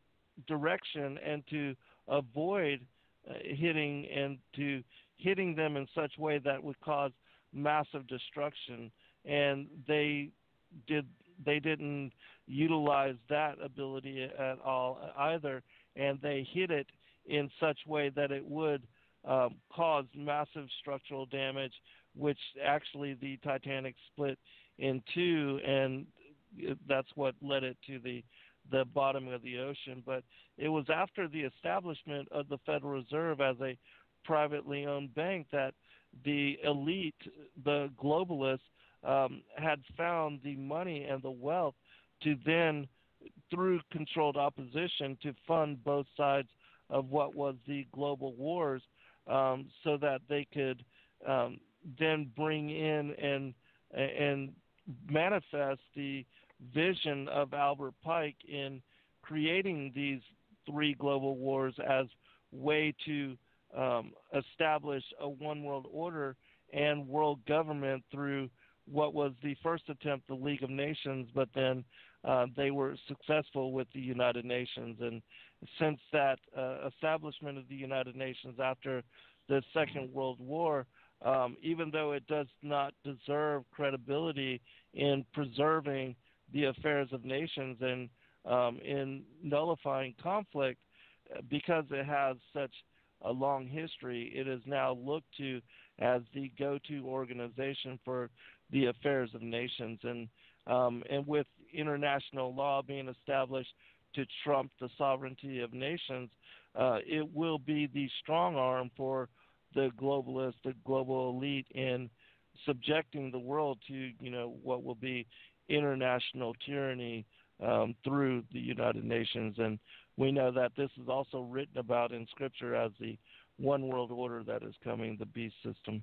direction and to avoid uh, hitting and to hitting them in such a way that would cause massive destruction. And they did they didn't utilize that ability at all either, and they hit it in such a way that it would um, cause massive structural damage, which actually the Titanic split in two, and that's what led it to the the bottom of the ocean. But it was after the establishment of the Federal Reserve as a privately owned bank that the elite, the globalists, um, had found the money and the wealth to then, through controlled opposition, to fund both sides of what was the global wars, um, so that they could um, then bring in and and manifest the vision of Albert Pike in creating these three global wars as way to um, establish a one world order and world government through what was the first attempt, the League of Nations, but then uh, they were successful with the United Nations. And since that uh, establishment of the United Nations after the Second World War, um, even though it does not deserve credibility in preserving the affairs of nations and um, in nullifying conflict, because it has such a long history, it is now looked to as the go-to organization for the affairs of nations. And um, and with international law being established to trump the sovereignty of nations, uh, it will be the strong arm for the globalists, the global elite, in subjecting the world to, you know, what will be international tyranny um, through the United Nations. And we know that this is also written about in Scripture as the one world order that is coming, the beast system.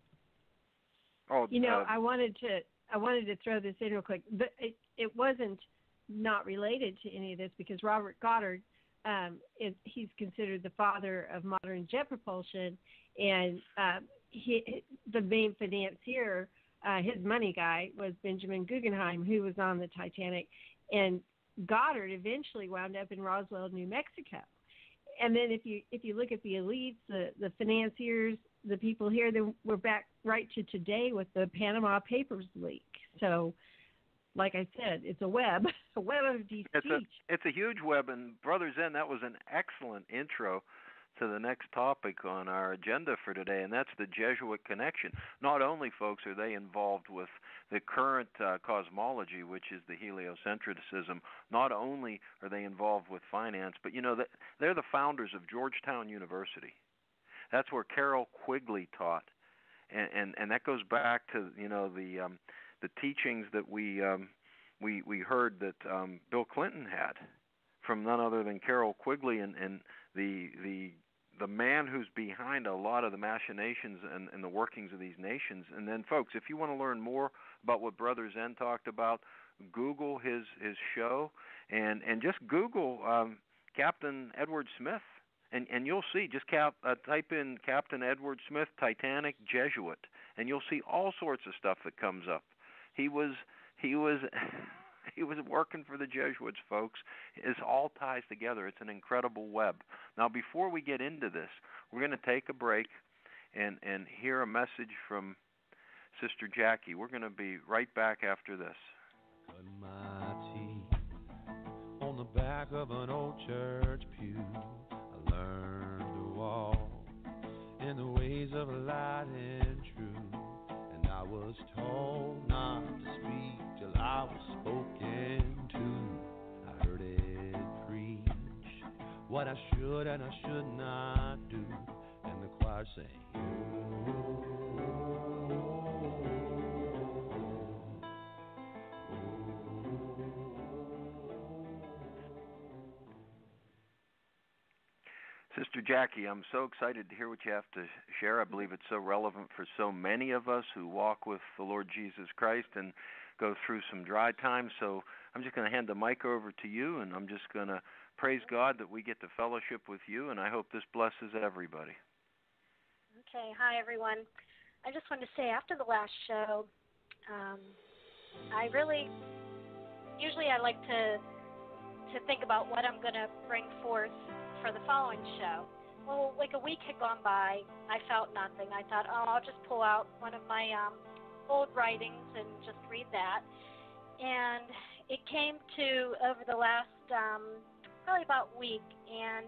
Oh, you know, uh, I wanted to I wanted to throw this in real quick, but it, it wasn't not related to any of this, because Robert Goddard, um, is, he's considered the father of modern jet propulsion, and uh, he, the main financier, uh, his money guy, was Benjamin Guggenheim, who was on the Titanic, and Goddard eventually wound up in Roswell, New Mexico. And then if you if you look at the elites, the, the financiers, the people here, then we're back right to today with the Panama Papers leak. So, like I said, it's a web, a web of deceit. It's a, it's a huge web, and Brother Zen, that was an excellent intro to the next topic on our agenda for today, and that's the Jesuit connection. Not only, folks, are they involved with the current uh, cosmology, which is the heliocentrism, not only are they involved with finance, but, you know, they're the founders of Georgetown University. That's where Carroll Quigley taught, and and, and that goes back to, you know, the um, the teachings that we um, we we heard that um, Bill Clinton had from none other than Carroll Quigley, and, and the the the man who's behind a lot of the machinations and, and the workings of these nations. And then, folks, if you want to learn more about what Brother Zen talked about, Google his his show, and and just Google um, Captain Edward Smith. And and you'll see, just cap, uh, type in Captain Edward Smith, Titanic, Jesuit, and you'll see all sorts of stuff that comes up. He was he was he was working for the Jesuits, folks. It all ties together. It's an incredible web. Now, before we get into this, we're going to take a break and and hear a message from Sister Jackie. We're going to be right back after this. Cut my teeth on the back of an old church pew. I learned to walk in the ways of light and truth, and I was told not to speak till I was spoken to. I heard it preach what I should and I should not do, and the choir sang, Sister Jackie, I'm so excited to hear what you have to share. I believe it's so relevant for so many of us who walk with the Lord Jesus Christ and go through some dry times. So I'm just going to hand the mic over to you, and I'm just going to praise God that we get to fellowship with you, and I hope this blesses everybody. Okay. Hi, everyone. I just wanted to say, after the last show, um, I really, usually I like to to think about what I'm going to bring forth for the following show. Well, like a week had gone by, I felt nothing. I thought, oh, I'll just pull out one of my um, old writings and just read that. And it came to over the last um, probably about week, and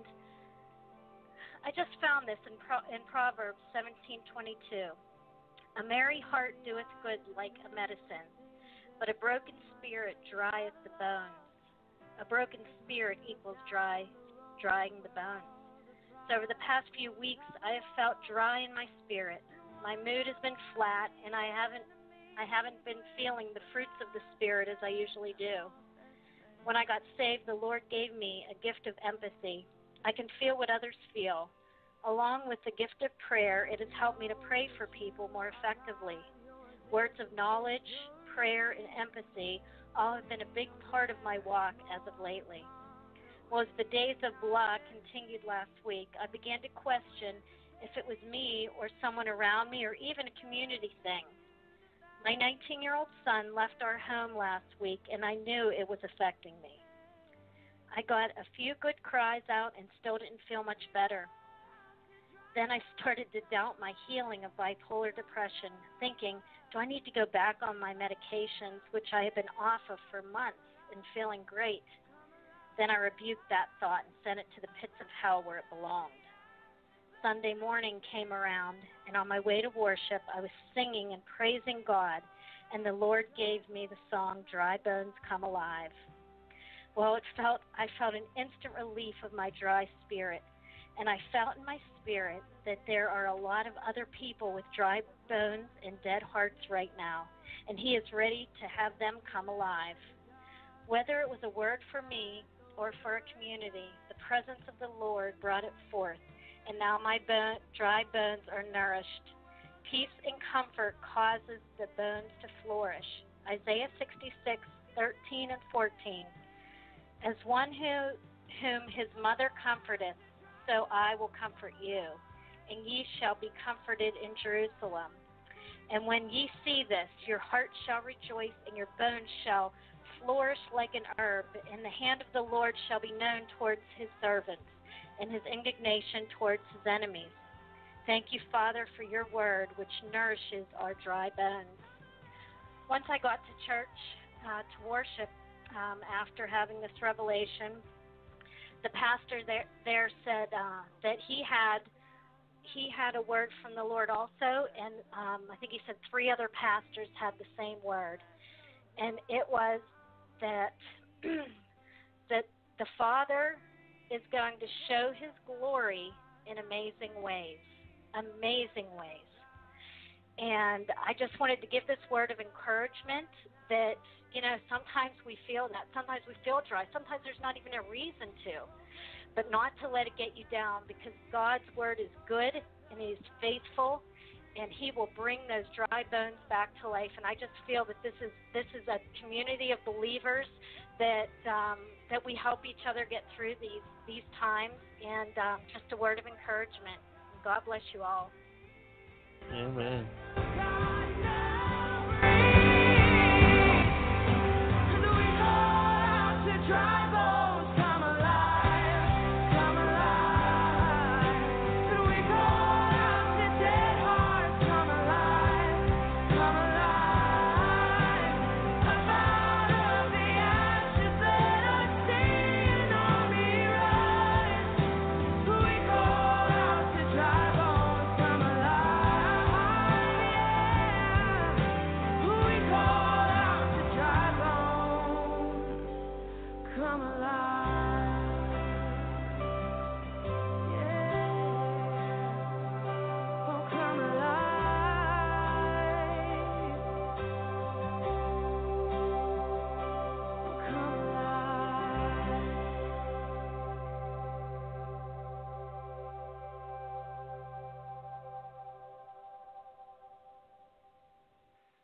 I just found this in, Pro- in Proverbs seventeen twenty-two. A merry heart doeth good like a medicine, but a broken spirit drieth the bones. A broken spirit equals dry drying the bones. So over the past few weeks, I have felt dry in my spirit. My mood has been flat, and I haven't I haven't been feeling the fruits of the Spirit as I usually do. When I got saved, the Lord gave me a gift of empathy. I can feel what others feel. Along with the gift of prayer, it has helped me to pray for people more effectively. Words of knowledge, prayer, and empathy all have been a big part of my walk as of lately. Well, as the days of blah continued last week, I began to question if it was me or someone around me or even a community thing. My nineteen-year-old son left our home last week, and I knew it was affecting me. I got a few good cries out and still didn't feel much better. Then I started to doubt my healing of bipolar depression, thinking, do I need to go back on my medications, which I have been off of for months and feeling great? Then I rebuked that thought and sent it to the pits of hell where it belonged. Sunday morning came around, and on my way to worship, I was singing and praising God, and the Lord gave me the song, Dry Bones Come Alive. Well, it felt I felt an instant relief of my dry spirit, and I felt in my spirit that there are a lot of other people with dry bones and dead hearts right now, and He is ready to have them come alive. Whether it was a word for me or for a community, the presence of the Lord brought it forth, and now my bone, dry bones are nourished. Peace and comfort causes the bones to flourish. Isaiah sixty-six, thirteen and fourteen. As one who, whom his mother comforteth, so I will comfort you, and ye shall be comforted in Jerusalem. And when ye see this, your heart shall rejoice, and your bones shall flourish like an herb, and the hand of the Lord shall be known towards his servants, and his indignation towards his enemies. Thank you, Father, for your word, which nourishes our dry bones. Once I got to church uh, to worship um, after having this revelation, the pastor there, there said uh, that he had he had a word from the Lord also, and um, I think he said three other pastors had the same word, and it was that that the Father is going to show his glory in amazing ways, amazing ways. And I just wanted to give this word of encouragement that, you know, sometimes we feel that. Sometimes we feel dry. Sometimes there's not even a reason to. But not to let it get you down, because God's word is good and he is faithful, and he will bring those dry bones back to life. And I just feel that this is this is a community of believers that um, that we help each other get through these these times, and um, just a word of encouragement. God bless you all. Amen.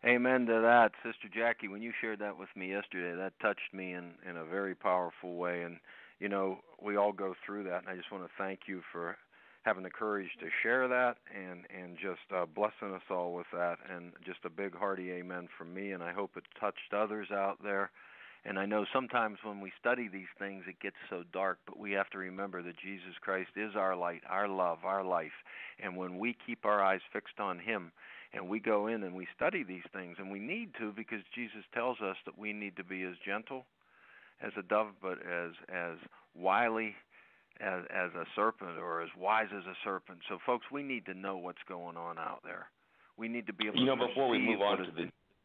Amen to that. Sister Jackie, when you shared that with me yesterday, that touched me in, in a very powerful way. And, you know, we all go through that, and I just want to thank you for having the courage to share that and, and just uh, blessing us all with that. And just a big hearty amen from me, and I hope it touched others out there. And I know sometimes when we study these things, it gets so dark, but we have to remember that Jesus Christ is our light, our love, our life. And when we keep our eyes fixed on him, and we go in and we study these things, and we need to, because Jesus tells us that we need to be as gentle as a dove, but as as wily as, as a serpent, or as wise as a serpent. So, folks, we need to know what's going on out there. We need to be able you to know, before we move on to the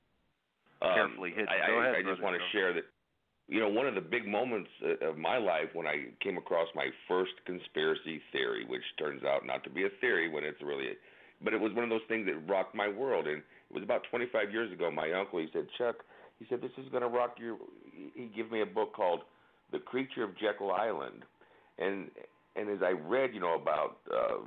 um, carefully hidden. I, Go I, ahead, I just brother. want to share that. You know, one of the big moments of my life when I came across my first conspiracy theory, which turns out not to be a theory when it's really, a, but it was one of those things that rocked my world. And it was about twenty-five years ago. My uncle, he said, Chuck, he said, this is going to rock your. He gave me a book called The Creature of Jekyll Island, and and as I read, you know, about uh,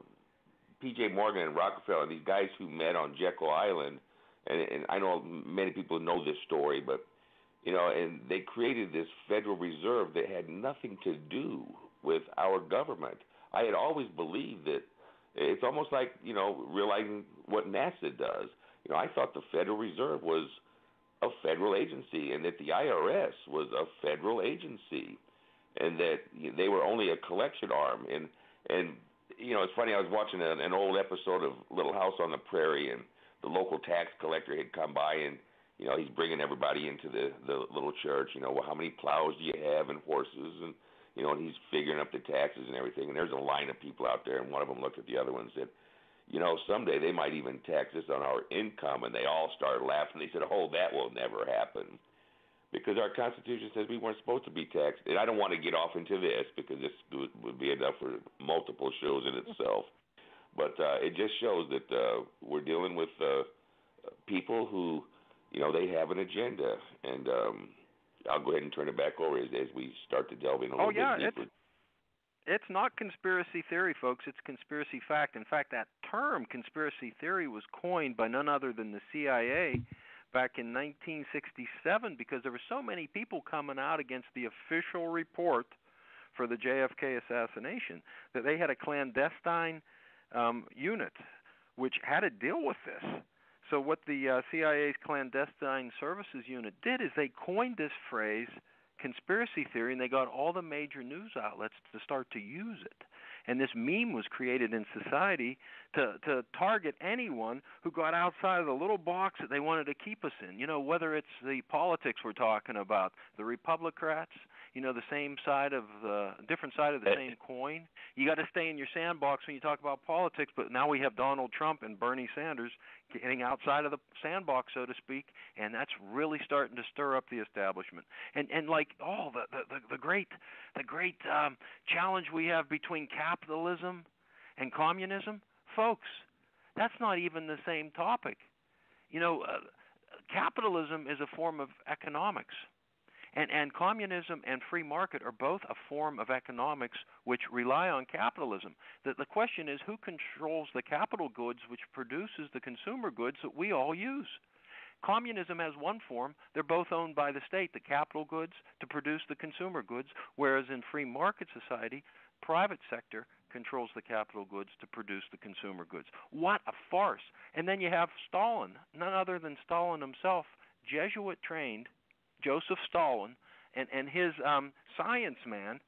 P J Morgan and Rockefeller, these guys who met on Jekyll Island, and, and I know many people know this story, but you know, and they created this Federal Reserve that had nothing to do with our government. I had always believed that it's almost like, you know, realizing what NASA does. You know, I thought the Federal Reserve was a federal agency and that the I R S was a federal agency and that they were only a collection arm. And, and you know, it's funny, I was watching an, an old episode of Little House on the Prairie, and the local tax collector had come by, and you know, he's bringing everybody into the, the little church. You know, well, how many plows do you have and horses? And, you know, and he's figuring up the taxes and everything. And there's a line of people out there, and one of them looked at the other one and said, you know, someday they might even tax us on our income. And they all started laughing. They said, oh, that will never happen. Because our Constitution says we weren't supposed to be taxed. And I don't want to get off into this because this would be enough for multiple shows in itself. But uh, it just shows that uh, we're dealing with uh, people who, you know, they have an agenda, and um, I'll go ahead and turn it back over as, as we start to delve in a little oh, yeah, bit deeper. It's, it's not conspiracy theory, folks. It's conspiracy fact. In fact, that term, conspiracy theory, was coined by none other than the C I A back in nineteen sixty-seven because there were so many people coming out against the official report for the J F K assassination that they had a clandestine um, unit which had to deal with this. So what the uh, C I A's Clandestine Services Unit did is they coined this phrase, conspiracy theory, and they got all the major news outlets to start to use it. And this meme was created in society to, to target anyone who got outside of the little box that they wanted to keep us in. You know, whether it's the politics we're talking about, the Republicrats, you know, the same side of the different side of the same coin. You got to stay in your sandbox when you talk about politics, but now we have Donald Trump and Bernie Sanders getting outside of the sandbox, so to speak, and that's really starting to stir up the establishment. And and like oh, the the, the great the great um, challenge we have between capitalism and communism, folks, that's not even the same topic. You know, uh, capitalism is a form of economics. And, and communism and free market are both a form of economics which rely on capitalism. The, the question is, who controls the capital goods which produces the consumer goods that we all use? Communism has one form. They're both owned by the state, the capital goods to produce the consumer goods, whereas in free market society, private sector controls the capital goods to produce the consumer goods. What a farce. And then you have Stalin, none other than Stalin himself, Jesuit-trained, Joseph Stalin, and, and his um, science man,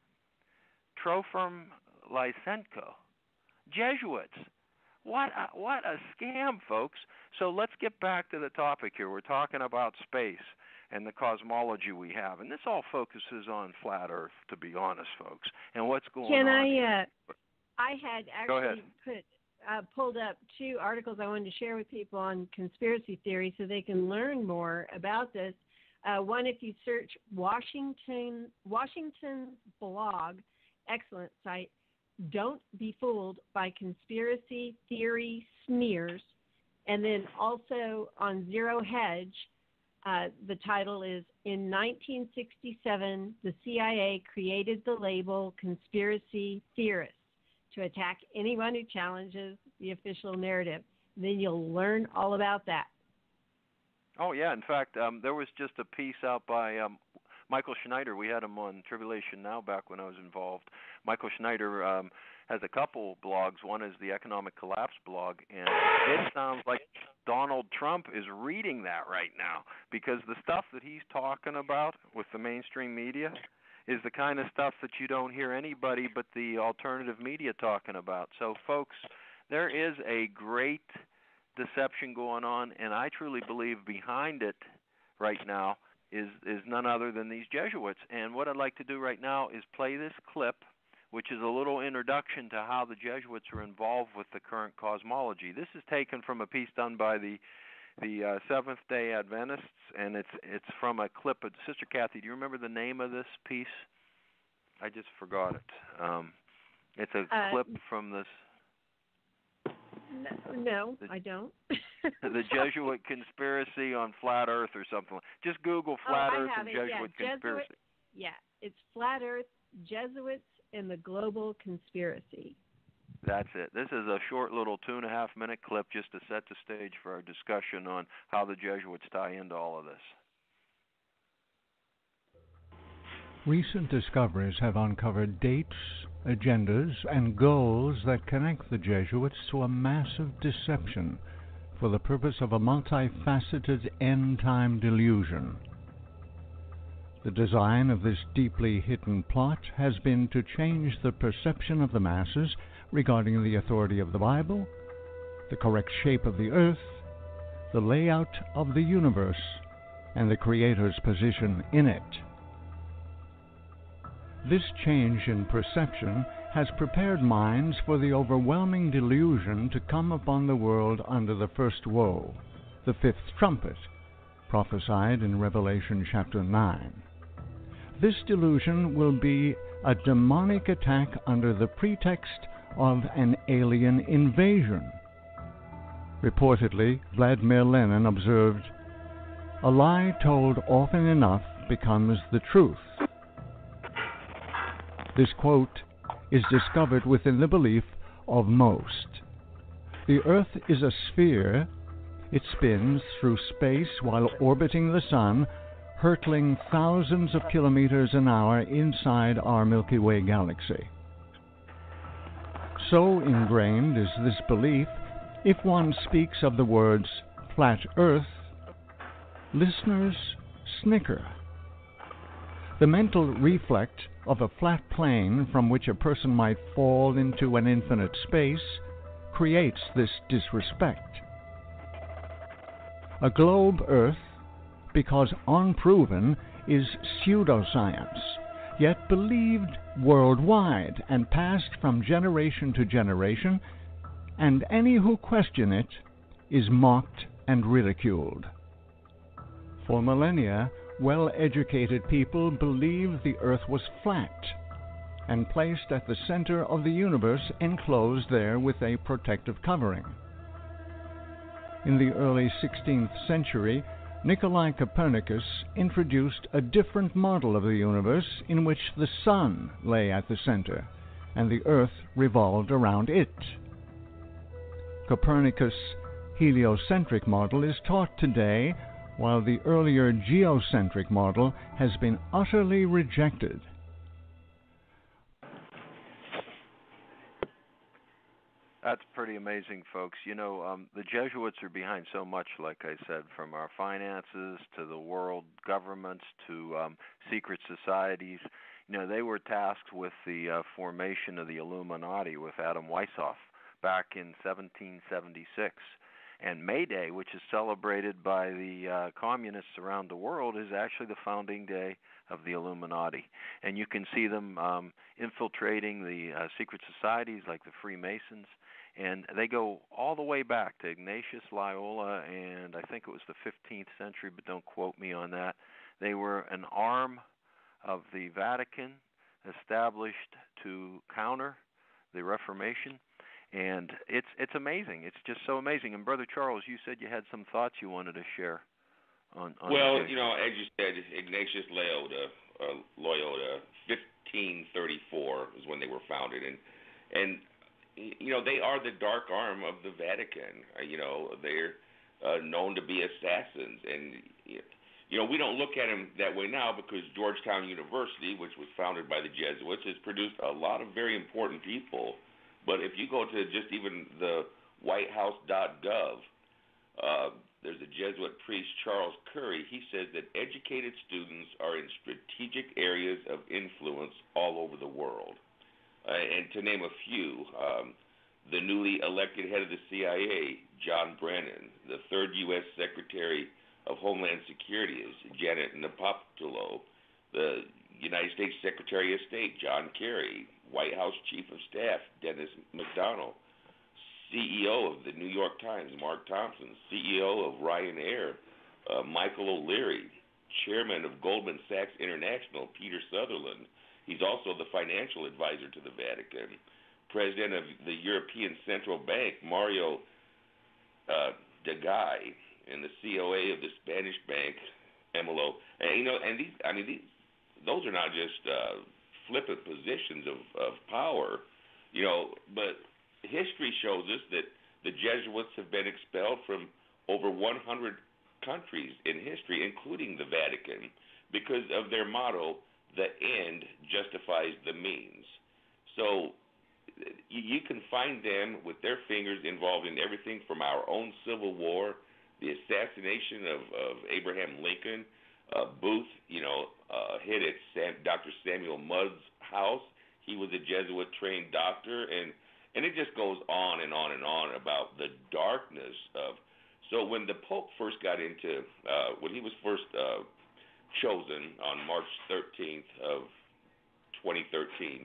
Trofim Lysenko. Jesuits. What a, what a scam, folks. So let's get back to the topic here. We're talking about space and the cosmology we have. And this all focuses on flat Earth, to be honest, folks, and what's going Can on. Can I, uh, I had Go ahead. actually put, uh, pulled up two articles I wanted to share with people on conspiracy theory so they can learn more about this. Uh, one, if you search Washington Washington's blog, excellent site, Don't Be Fooled by Conspiracy Theory Smears. And then also on Zero Hedge, uh, the title is, in nineteen sixty-seven, the C I A created the label conspiracy theorist to attack anyone who challenges the official narrative. Then you'll learn all about that. Oh, yeah. In fact, um, there was just a piece out by um, Michael Schneider. We had him on Tribulation Now back when I was involved. Michael Schneider um, has a couple blogs. One is the Economic Collapse blog, and it sounds like Donald Trump is reading that right now, because the stuff that he's talking about with the mainstream media is the kind of stuff that you don't hear anybody but the alternative media talking about. So, folks, there is a great deception going on, and I truly believe behind it right now is is none other than these Jesuits. And what I'd like to do right now is play this clip, which is a little introduction to how the Jesuits are involved with the current cosmology. This is taken from a piece done by the the uh, Seventh-day Adventists, and it's it's from a clip of Sister Cathy. Do you remember the name of this piece? I just forgot it. Um, it's a uh, clip from this. No, no the, I don't. The Jesuit conspiracy on flat Earth or something. Just Google flat oh, Earth and it. Jesuit yeah, conspiracy. Jesuit, yeah, it's flat Earth, Jesuits, and the global conspiracy. That's it. This is a short little two and a half minute clip just to set the stage for our discussion on how the Jesuits tie into all of this. Recent discoveries have uncovered dates, agendas, and goals that connect the Jesuits to a massive deception for the purpose of a multifaceted end-time delusion. The design of this deeply hidden plot has been to change the perception of the masses regarding the authority of the Bible, the correct shape of the earth, the layout of the universe, and the Creator's position in it. This change in perception has prepared minds for the overwhelming delusion to come upon the world under the first woe, the fifth trumpet, prophesied in Revelation chapter nine. This delusion will be a demonic attack under the pretext of an alien invasion. Reportedly, Vladimir Lenin observed, "A lie told often enough becomes the truth." This quote is discovered within the belief of most. The Earth is a sphere. It spins through space while orbiting the Sun, hurtling thousands of kilometers an hour inside our Milky Way galaxy. So ingrained is this belief, if one speaks of the words flat Earth, listeners snicker. The mental reflex of a flat plane from which a person might fall into an infinite space creates this disrespect. A globe Earth, because unproven, is pseudoscience, yet believed worldwide and passed from generation to generation, and any who question it is mocked and ridiculed. For millennia, well-educated people believed the Earth was flat and placed at the center of the universe, enclosed there with a protective covering. In the early sixteenth century, Nicolaus Copernicus introduced a different model of the universe in which the Sun lay at the center and the Earth revolved around it. Copernicus' heliocentric model is taught today, while the earlier geocentric model has been utterly rejected. That's pretty amazing, folks. You know, um, the Jesuits are behind so much, like I said, from our finances to the world governments to um, secret societies. You know, they were tasked with the uh, formation of the Illuminati with Adam Weishaupt back in seventeen seventy-six. And May Day, which is celebrated by the uh, communists around the world, is actually the founding day of the Illuminati. And you can see them um, infiltrating the uh, secret societies like the Freemasons. And they go all the way back to Ignatius Loyola, and I think it was the fifteenth century, but don't quote me on that. They were an arm of the Vatican established to counter the Reformation. And it's it's amazing. It's just so amazing. And Brother Charles, you said you had some thoughts you wanted to share on. on well, you know, as you said, Ignatius Loyola, uh, Loyola, fifteen thirty-four is when they were founded, and and you know they are the dark arm of the Vatican. Uh, you know, they're uh, known to be assassins. And, you know, we don't look at them that way now because Georgetown University, which was founded by the Jesuits, has produced a lot of very important people. But if you go to just even the white house dot gov, uh, there's a Jesuit priest, Charles Curry. He says that educated students are in strategic areas of influence all over the world. Uh, and to name a few, um, the newly elected head of the C I A, John Brennan, the third U S Secretary of Homeland Security is Janet Napolitano, the United States Secretary of State, John Kerry, White House Chief of Staff, Dennis McDonald, C E O of the New York Times, Mark Thompson, C E O of Ryanair, uh, Michael O'Leary, Chairman of Goldman Sachs International, Peter Sutherland. He's also the financial advisor to the Vatican. President of the European Central Bank, Mario uh, Draghi, and the C O A of the Spanish Bank, M L O. And you know, and these, I mean, these, those are not just uh, flippant positions of, of power, you know, but history shows us that the Jesuits have been expelled from over one hundred countries in history, including the Vatican, because of their motto, the end justifies the means. So you can find them with their fingers involved in everything from our own Civil War, the assassination of, of Abraham Lincoln, uh, Booth, you know, uh, hit at Sam, Doctor Samuel Mudd's house. He was a Jesuit-trained doctor, and, and it just goes on and on and on about the darkness of. So when the Pope first got into, uh, when he was first uh, chosen on March thirteenth of twenty thirteen,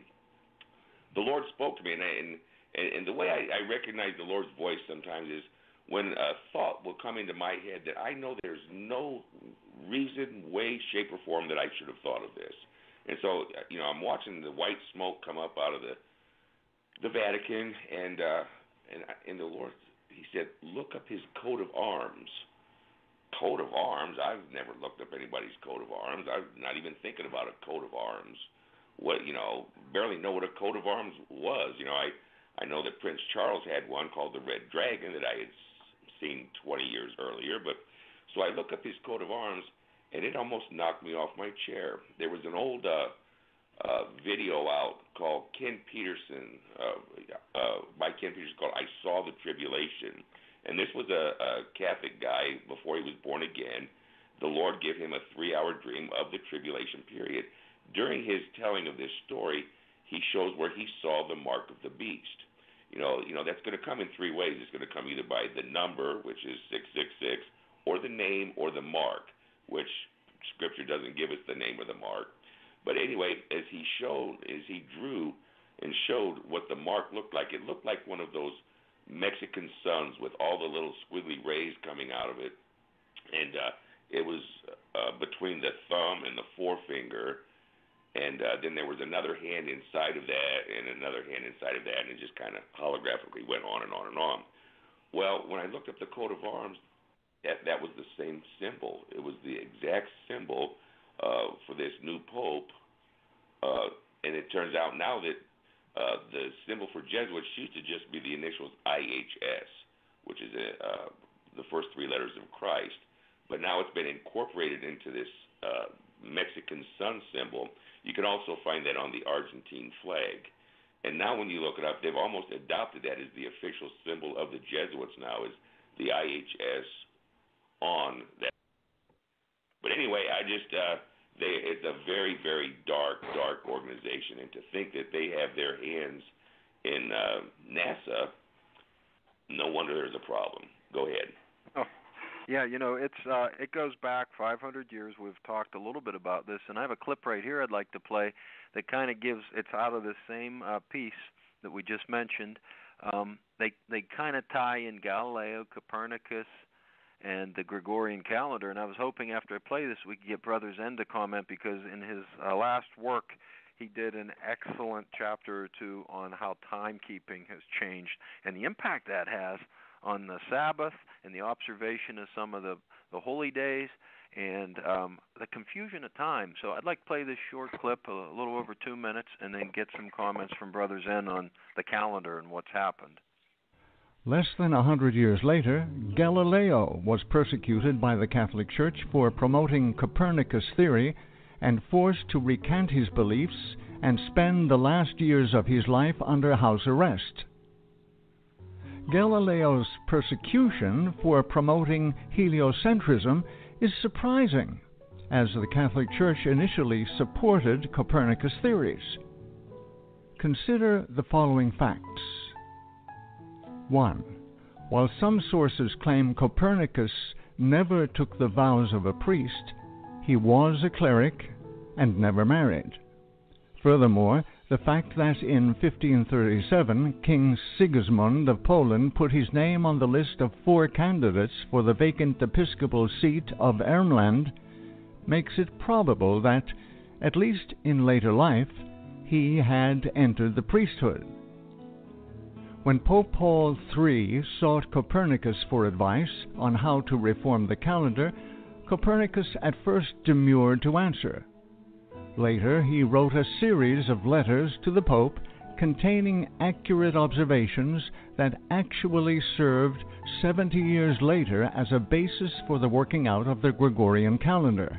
the Lord spoke to me, and I, and, and the way I, I recognize the Lord's voice sometimes is when a thought will come into my head that I know there's no reason, way, shape, or form that I should have thought of this. And so, you know, I'm watching the white smoke come up out of the the Vatican, and uh, and and the Lord, He said, look up his coat of arms. Coat of arms? I've never looked up anybody's coat of arms. I'm not even thinking about a coat of arms. What, you know, barely know what a coat of arms was. You know, I, I know that Prince Charles had one called the Red Dragon that I had seen twenty years earlier. But so I look up his coat of arms, and it almost knocked me off my chair. There was an old uh, uh, video out called Ken Peterson, uh, uh, by Ken Peterson, called I Saw the Tribulation. And this was a, a Catholic guy before he was born again. The Lord gave him a three-hour dream of the tribulation period. During his telling of this story, he shows where he saw the mark of the beast. You know, you know that's going to come in three ways. It's going to come either by the number, which is six six six, or the name or the mark, which Scripture doesn't give us the name or the mark. But anyway, as he showed, as he drew and showed what the mark looked like, it looked like one of those Mexican suns with all the little squiggly rays coming out of it. And uh, it was uh, between the thumb and the forefinger. And uh, then there was another hand inside of that and another hand inside of that, and it just kind of holographically went on and on and on. Well, when I looked up the coat of arms, that, that was the same symbol. It was the exact symbol uh, for this new pope. Uh, and it turns out now that uh, the symbol for Jesuits used to just be the initials I H S, which is a, uh, the first three letters of Christ. But now it's been incorporated into this uh, Mexican sun symbol. You can also find that on the Argentine flag. And now when you look it up, they've almost adopted that as the official symbol of the Jesuits now, is the I H S on that. But anyway, I just, uh, they, it's a very, very dark, dark organization. And to think that they have their hands in uh, NASA, no wonder there's a problem. Go ahead. Oh. Yeah, you know, it's uh, it goes back five hundred years. We've talked a little bit about this, and I have a clip right here I'd like to play that kind of gives, it's out of the same uh, piece that we just mentioned. Um, they they kind of tie in Galileo, Copernicus, and the Gregorian calendar, and I was hoping after I play this we could get Brother Zen to comment, because in his uh, last work he did an excellent chapter or two on how timekeeping has changed and the impact that has on the Sabbath and the observation of some of the, the holy days and um, the confusion of time. So I'd like to play this short clip, a little over two minutes, and then get some comments from Brother Zen on the calendar and what's happened. Less than a hundred years later, Galileo was persecuted by the Catholic Church for promoting Copernicus' theory and forced to recant his beliefs and spend the last years of his life under house arrest. Galileo's persecution for promoting heliocentrism is surprising, as the Catholic Church initially supported Copernicus' theories. Consider the following facts. one. While some sources claim Copernicus never took the vows of a priest, he was a cleric and never married. Furthermore, the fact that in fifteen thirty-seven King Sigismund of Poland put his name on the list of four candidates for the vacant episcopal seat of Ermland makes it probable that, at least in later life, he had entered the priesthood. When Pope Paul the Third sought Copernicus for advice on how to reform the calendar, Copernicus at first demurred to answer. Later, he wrote a series of letters to the Pope containing accurate observations that actually served seventy years later as a basis for the working out of the Gregorian calendar.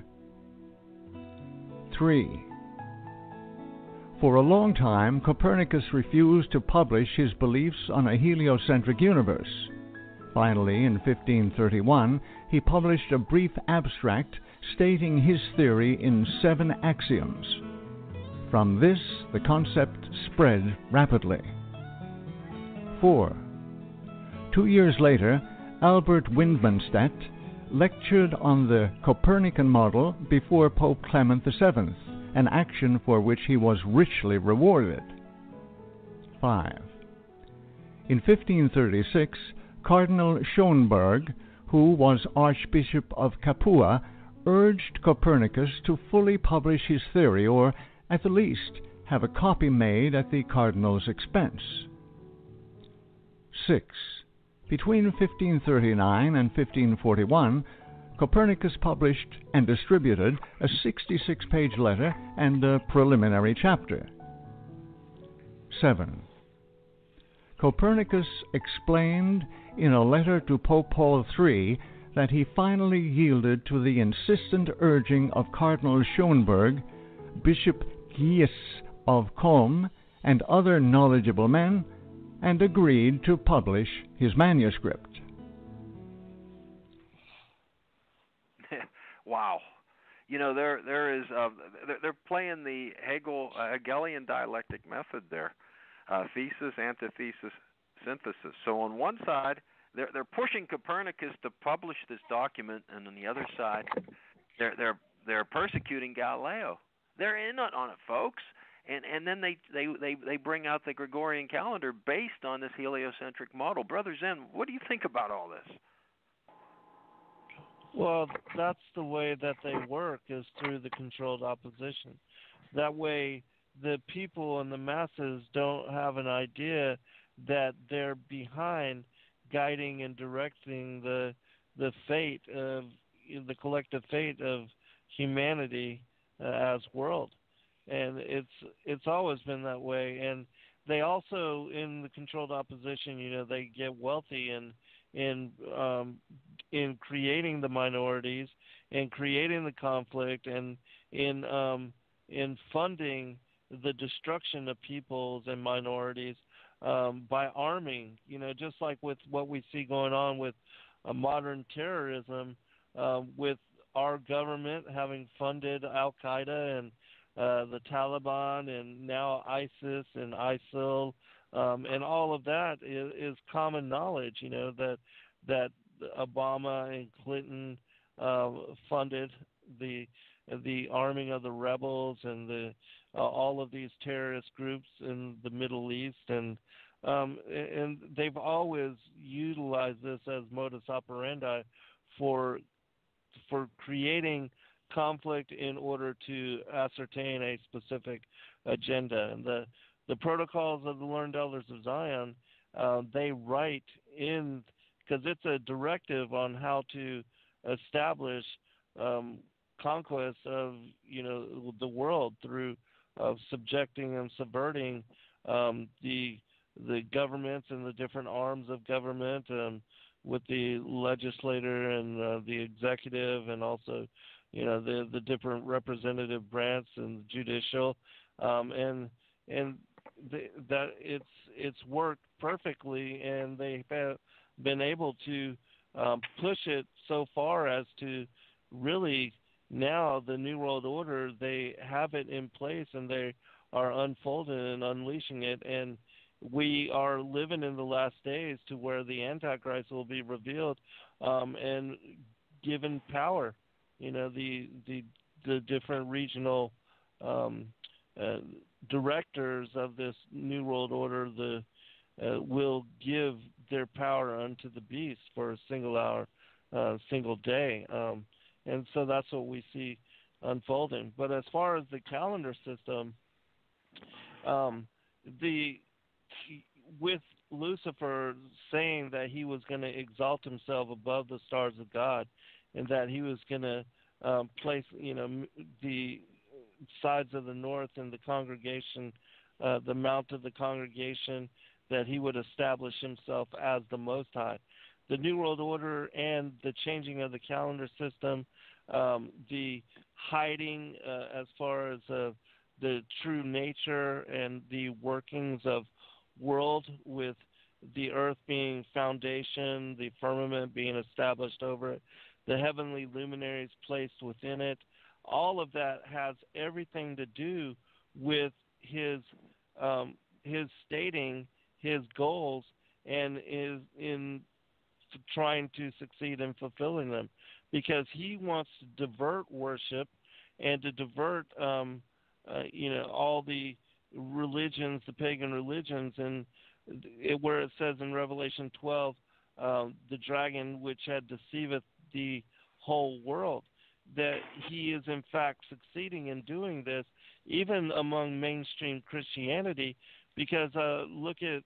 three. For a long time, Copernicus refused to publish his beliefs on a heliocentric universe. Finally, in fifteen thirty-one, he published a brief abstract stating his theory in seven axioms. From this, the concept spread rapidly. four. Two years later, Albert Windmanstadt lectured on the Copernican model before Pope Clement the Seventh, an action for which he was richly rewarded. five. In fifteen thirty-six, Cardinal Schönberg, who was Archbishop of Capua, urged Copernicus to fully publish his theory, or at the least have a copy made at the cardinal's expense. six. Between fifteen thirty-nine and fifteen forty-one, Copernicus published and distributed a sixty-six page letter and a preliminary chapter. seven. Copernicus explained in a letter to Pope Paul the Third that he finally yielded to the insistent urging of Cardinal Schönberg, Bishop Gies of Culm, and other knowledgeable men, and agreed to publish his manuscript. Wow. You know, there there is uh, they're, they're playing the Hegel uh, Hegelian dialectic method there, uh, thesis, antithesis, synthesis. So on one side, they're they're pushing Copernicus to publish this document, and on the other side, they're they're they're persecuting Galileo. They're in on it, folks. And and then they, they, they, they bring out the Gregorian calendar based on this heliocentric model. Brother Zen, what do you think about all this? Well, that's the way that they work, is through the controlled opposition. That way, the people and the masses don't have an idea that they're behind guiding and directing the the fate of the collective fate of humanity uh, as world. And it's it's always been that way. And they also, in the controlled opposition, you know, they get wealthy in in um, in creating the minorities, in creating the conflict, and in um, in funding the destruction of peoples and minorities um, by arming. You know, just like with what we see going on with uh, modern terrorism, uh, with our government having funded Al Qaeda and Uh, the Taliban, and now ISIS and ISIL, um, and all of that is, is common knowledge. You know that that Obama and Clinton uh, funded the the arming of the rebels and the uh, all of these terrorist groups in the Middle East, and um, and they've always utilized this as modus operandi for for creating conflict in order to ascertain a specific agenda. And the the protocols of the Learned Elders of Zion, uh, they write in, because it's a directive on how to establish um, conquest of you know the world through uh, subjecting and subverting um, the the governments and the different arms of government, um, with the legislator and uh, the executive, and also, you know, the the different representative branch and the judicial, um, and and the, that it's it's worked perfectly, and they've been able to um, push it so far as to really now the New World Order, they have it in place and they are unfolding and unleashing it, and we are living in the last days to where the Antichrist will be revealed um, and given power. You know, the the the different regional um, uh, directors of this New World Order, the uh, will give their power unto the beast for a single hour, uh, single day, um, and so that's what we see unfolding. But as far as the calendar system, um, the with Lucifer saying that he was going to exalt himself above the stars of God, and that he was going to um, place, you know, the sides of the north and the congregation, uh, the mount of the congregation, that he would establish himself as the Most High. The New World Order and the changing of the calendar system, um, the hiding uh, as far as uh, the true nature and the workings of world, with the earth being foundation, the firmament being established over it, the heavenly luminaries placed within it. All of that has everything to do with his um, his stating his goals and is in trying to succeed in fulfilling them, because he wants to divert worship and to divert um, uh, you know all the religions, the pagan religions, and it, where it says in Revelation twelve, uh, the dragon which had deceived the whole world, that he is in fact succeeding in doing this, even among mainstream Christianity, because uh, look at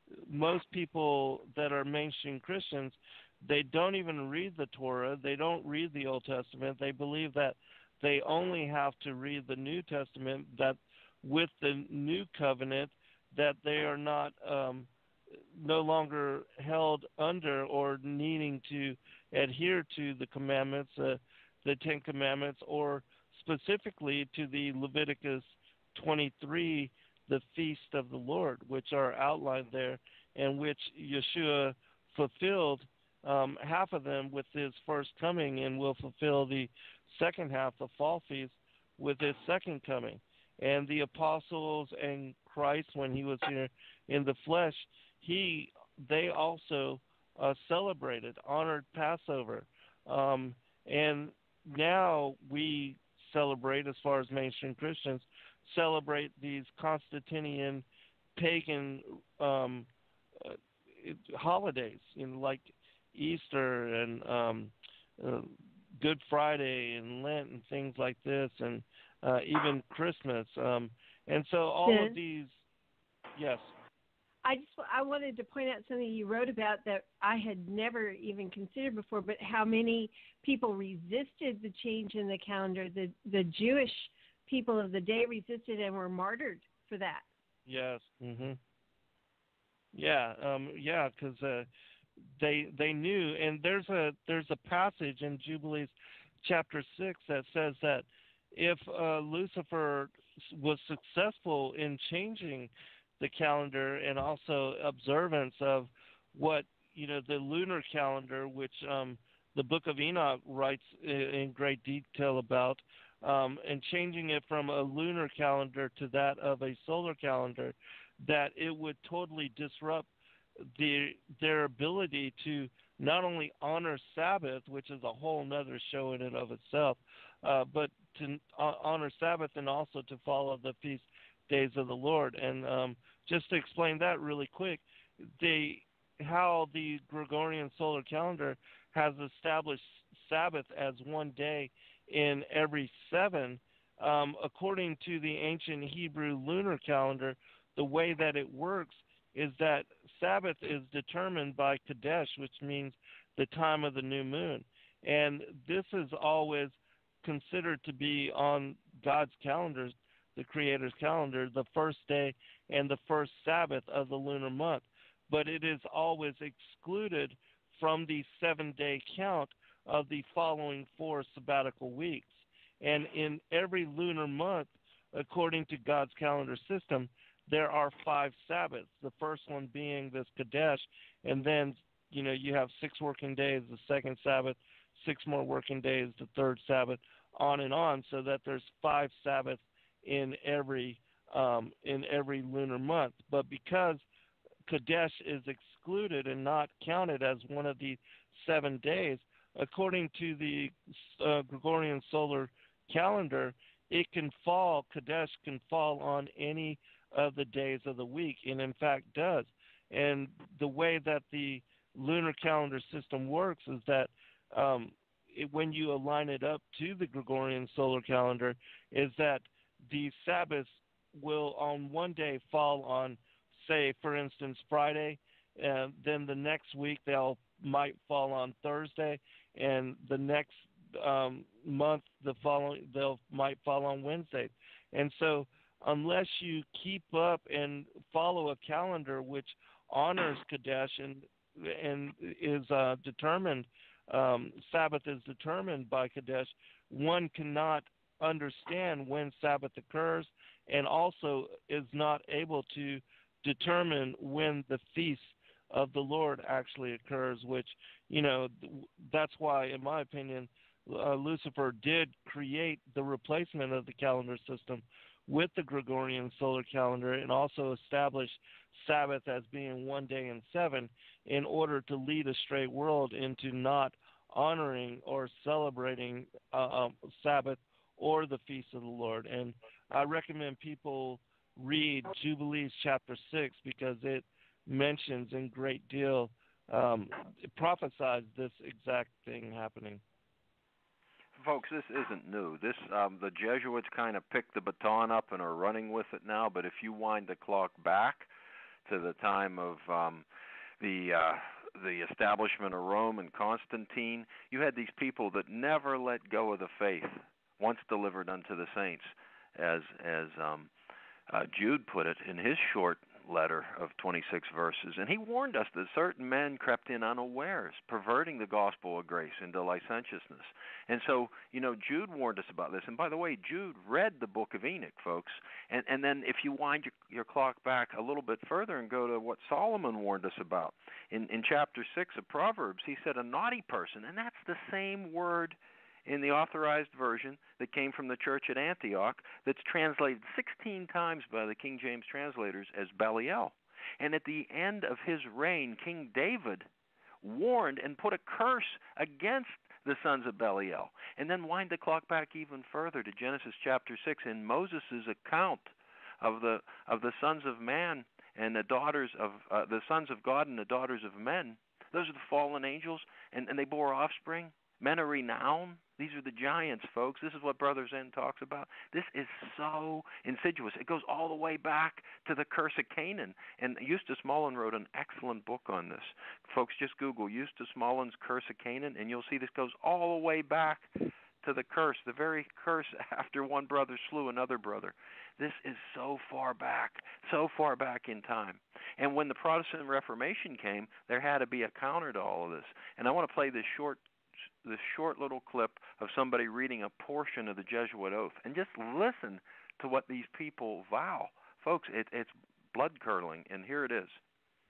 most people that are mainstream Christians, they don't even read the Torah, they don't read the Old Testament, they believe that they only have to read the New Testament, that with the new covenant, that they are not um, no longer held under or needing to adhere to the commandments, uh, the Ten Commandments, or specifically to the Leviticus twenty-three, the Feast of the Lord, which are outlined there, and which Yeshua fulfilled um, half of them with his first coming, and will fulfill the second half, the fall feast, with his second coming. And the apostles and Christ, when he was here in the flesh, he they also uh, celebrated, honored Passover. Um, and now we celebrate, as far as mainstream Christians, celebrate these Constantinian pagan um, uh, holidays, you know, like Easter and um, uh, Good Friday and Lent and things like this, and uh, even Christmas. Um, and so all yeah. of these, yes. I just I wanted to point out something you wrote about that I had never even considered before, but how many people resisted the change in the calendar. The the Jewish people of the day resisted and were martyred for that. Yes. Mhm. Yeah. Um, yeah. Because uh, they they knew, and there's a there's a passage in Jubilees chapter six that says that if uh, Lucifer was successful in changing the calendar and also observance of what, you know, the lunar calendar, which um, the Book of Enoch writes in great detail about, um, and changing it from a lunar calendar to that of a solar calendar, that it would totally disrupt the their ability to not only honor Sabbath, which is a whole nother show in and of itself, uh, but to uh, honor Sabbath and also to follow the feast days of the Lord. And um, just to explain that really quick, they how the Gregorian solar calendar has established Sabbath as one day in every seven. Um, according to the ancient Hebrew lunar calendar, the way that it works is that Sabbath is determined by Kadesh, which means the time of the new moon. And this is always considered to be on God's calendar, the Creator's calendar, the first day and the first Sabbath of the lunar month. But it is always excluded from the seven-day count of the following four sabbatical weeks. And in every lunar month, according to God's calendar system, there are five Sabbaths, the first one being this Kadesh, and then, you know, you have six working days, the second Sabbath, six more working days, the third Sabbath, on and on, so that there's five Sabbaths in every um, in every lunar month. But because Kadesh is excluded and not counted as one of the seven days, according to the uh, Gregorian solar calendar, it can fall, Kadesh can fall on any of the days of the week, and in fact does. And the way that the lunar calendar system works is that um, it, when you align it up to the Gregorian solar calendar, is that the Sabbaths will on one day fall on, say, for instance, Friday, and then the next week they'll might fall on Thursday, and the next um, month the following they'll might fall on Wednesday. And so unless you keep up and follow a calendar which honors Kadesh and and is uh, determined, um, Sabbath is determined by Kadesh, one cannot understand when Sabbath occurs, and also is not able to determine when the feast of the Lord actually occurs, which, you know, that's why, in my opinion, uh, Lucifer did create the replacement of the calendar system with the Gregorian solar calendar, and also establish Sabbath as being one day in seven, in order to lead a straight world into not honoring or celebrating uh, um, Sabbath or the feast of the Lord. And I recommend people read Jubilees chapter six, because it mentions in great deal, um, it prophesies this exact thing happening. Folks, this isn't new. This um, the Jesuits kind of picked the baton up and are running with it now. But if you wind the clock back to the time of um, the uh, the establishment of Rome and Constantine, you had these people that never let go of the faith, once delivered unto the saints, as as um, uh, Jude put it in his short letter of twenty-six verses. And he warned us that certain men crept in unawares, perverting the gospel of grace into licentiousness. And so, you know, Jude warned us about this. And by the way, Jude read the book of Enoch, folks. And, and then if you wind your, your clock back a little bit further and go to what Solomon warned us about, in, in chapter six of Proverbs, he said a naughty person, and that's the same word in the authorized version that came from the church at Antioch, that's translated sixteen times by the King James translators as Belial. And at the end of his reign, King David warned and put a curse against the sons of Belial. And then wind the clock back even further to Genesis chapter six, in Moses' account of the of the sons of man and the daughters of uh, the sons of God and the daughters of men. Those are the fallen angels, and, and they bore offspring. Men of renown. These are the giants, folks. This is what Brother Zen talks about. This is so insidious. It goes all the way back to the curse of Canaan. And Eustace Mullen wrote an excellent book on this. Folks, just Google Eustace Mullen's Curse of Canaan, and you'll see this goes all the way back to the curse, the very curse after one brother slew another brother. This is so far back, so far back in time. And when the Protestant Reformation came, there had to be a counter to all of this. And I want to play this short this short little clip of somebody reading a portion of the Jesuit oath, and just listen to what these people vow. Folks, it, it's blood-curdling, and here it is.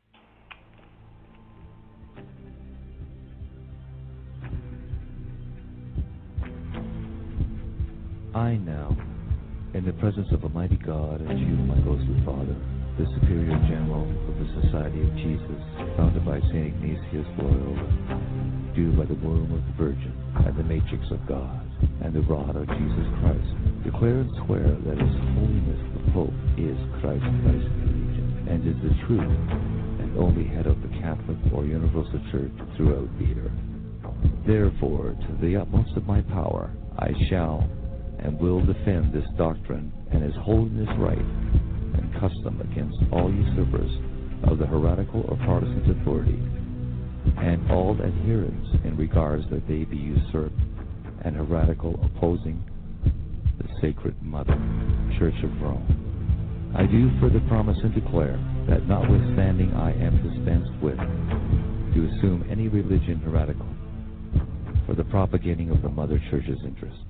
I now, in the presence of Almighty God and you, my ghostly Father, the Superior General of the Society of Jesus, founded by Saint Ignatius Loyola, do by the womb of the Virgin, and the matrix of God, and the rod of Jesus Christ, declare and swear that His Holiness the Pope is Christ Christ Agent, and is the true and only head of the Catholic or Universal Church throughout the earth. Therefore, to the utmost of my power, I shall and will defend this doctrine and His Holiness right and custom against all usurpers of the heretical or Protestant authority, and all adherents in regards that they be usurped and heretical, opposing the Sacred Mother Church of Rome. I do further promise and declare that notwithstanding I am dispensed with to assume any religion heretical for the propagating of the Mother Church's interest,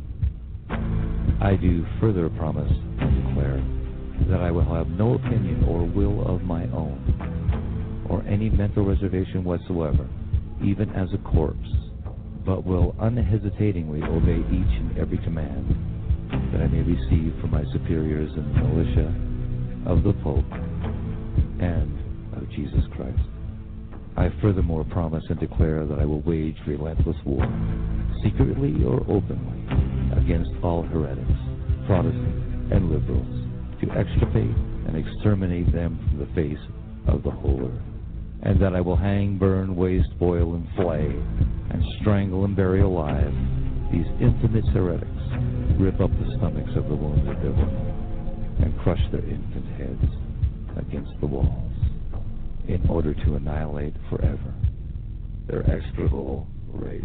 I do further promise and declare that I will have no opinion or will of my own, or any mental reservation whatsoever, even as a corpse, but will unhesitatingly obey each and every command that I may receive from my superiors in the militia of the Pope and of Jesus Christ. I furthermore promise and declare that I will wage relentless war, secretly or openly, against all heretics, Protestants, and liberals, to extirpate and exterminate them from the face of the whole earth, and that I will hang, burn, waste, boil, and flay, and strangle and bury alive these infamous heretics, rip up the stomachs of the wounded biblical, and crush their infant heads against the walls, in order to annihilate forever their execrable race.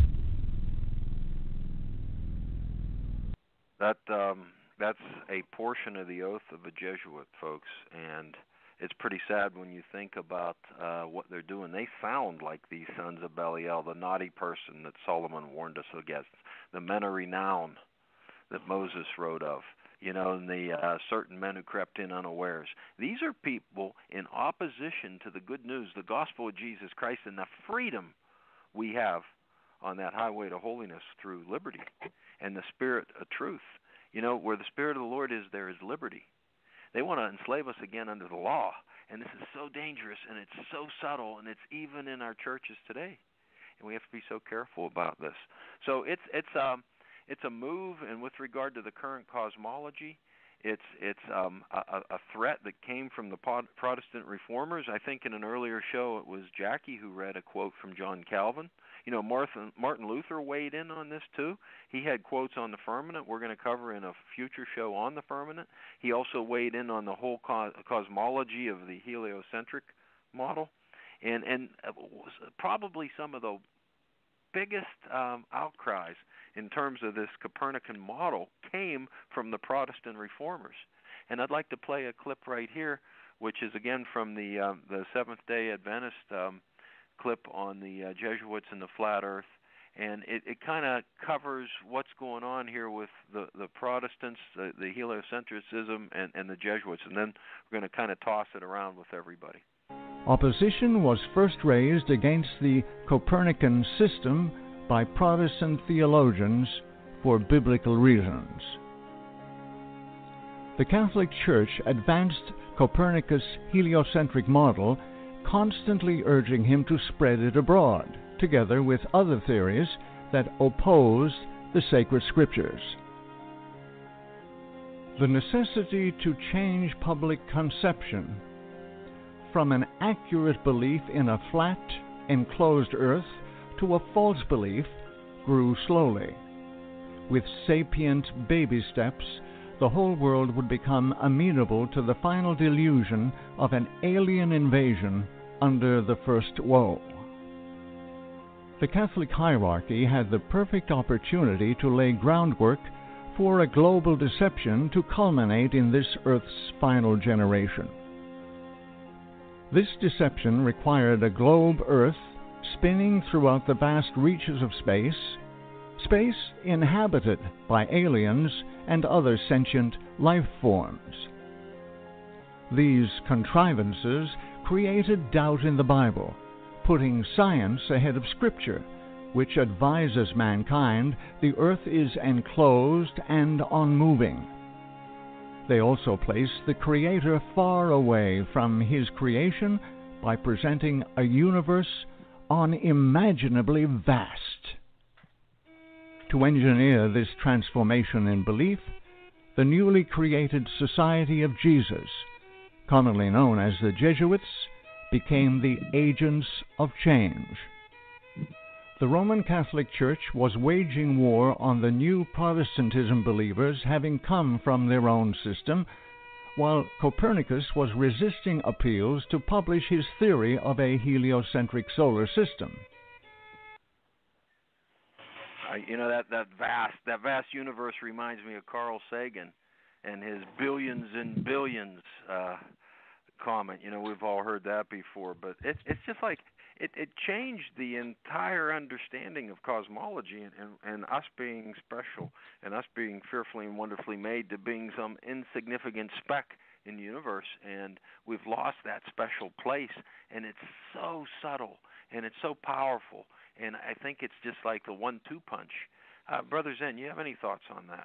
That um, that's a portion of the oath of a Jesuit, folks, and it's pretty sad when you think about uh, what they're doing. They sound like these sons of Belial, the naughty person that Solomon warned us against, the men of renown that Moses wrote of, you know, and the uh, certain men who crept in unawares. These are people in opposition to the good news, the gospel of Jesus Christ, and the freedom we have on that highway to holiness through liberty and the spirit of truth. You know, where the Spirit of the Lord is, there is liberty. They want to enslave us again under the law, and this is so dangerous, and it's so subtle, and it's even in our churches today, and we have to be so careful about this. So it's it's um it's a move, and with regard to the current cosmology, it's it's um, a, a threat that came from the Protestant reformers. I think in an earlier show it was Jackie who read a quote from John Calvin. You know, Martin, Martin Luther weighed in on this too. He had quotes on the firmament. We're going to cover in a future show on the firmament. He also weighed in on the whole co- cosmology of the heliocentric model, and and probably some of the biggest um, outcries in terms of this Copernican model came from the Protestant reformers. And I'd like to play a clip right here, which is again from the um, the Seventh-day Adventist um, clip on the uh, Jesuits and the flat earth. And it, it kind of covers what's going on here with the, the Protestants, the, the heliocentrism, and, and the Jesuits. And then we're going to kind of toss it around with everybody. Opposition was first raised against the Copernican system by Protestant theologians for biblical reasons. The Catholic Church advanced Copernicus' heliocentric model, constantly urging him to spread it abroad, together with other theories that opposed the sacred scriptures. The necessity to change public conception from an accurate belief in a flat, enclosed earth to a false belief grew slowly. With sapient baby steps, the whole world would become amenable to the final delusion of an alien invasion under the first woe. The Catholic hierarchy had the perfect opportunity to lay groundwork for a global deception to culminate in this Earth's final generation. This deception required a globe Earth spinning throughout the vast reaches of space, space inhabited by aliens and other sentient life forms. These contrivances created doubt in the Bible, putting science ahead of Scripture, which advises mankind the earth is enclosed and unmoving. They also place the Creator far away from His creation by presenting a universe unimaginably vast. To engineer this transformation in belief, the newly created Society of Jesus, commonly known as the Jesuits, became the agents of change. The Roman Catholic Church was waging war on the new Protestantism believers having come from their own system, while Copernicus was resisting appeals to publish his theory of a heliocentric solar system. Uh, you know, that, that vast that vast universe reminds me of Carl Sagan and his billions and billions uh, comment. You know, we've all heard that before, but it's it's just like it, it changed the entire understanding of cosmology and, and, and us being special and us being fearfully and wonderfully made to being some insignificant speck in the universe, and we've lost that special place, and it's so subtle and it's so powerful, and I think it's just like the one two punch. Uh, Brother Zen, you have any thoughts on that?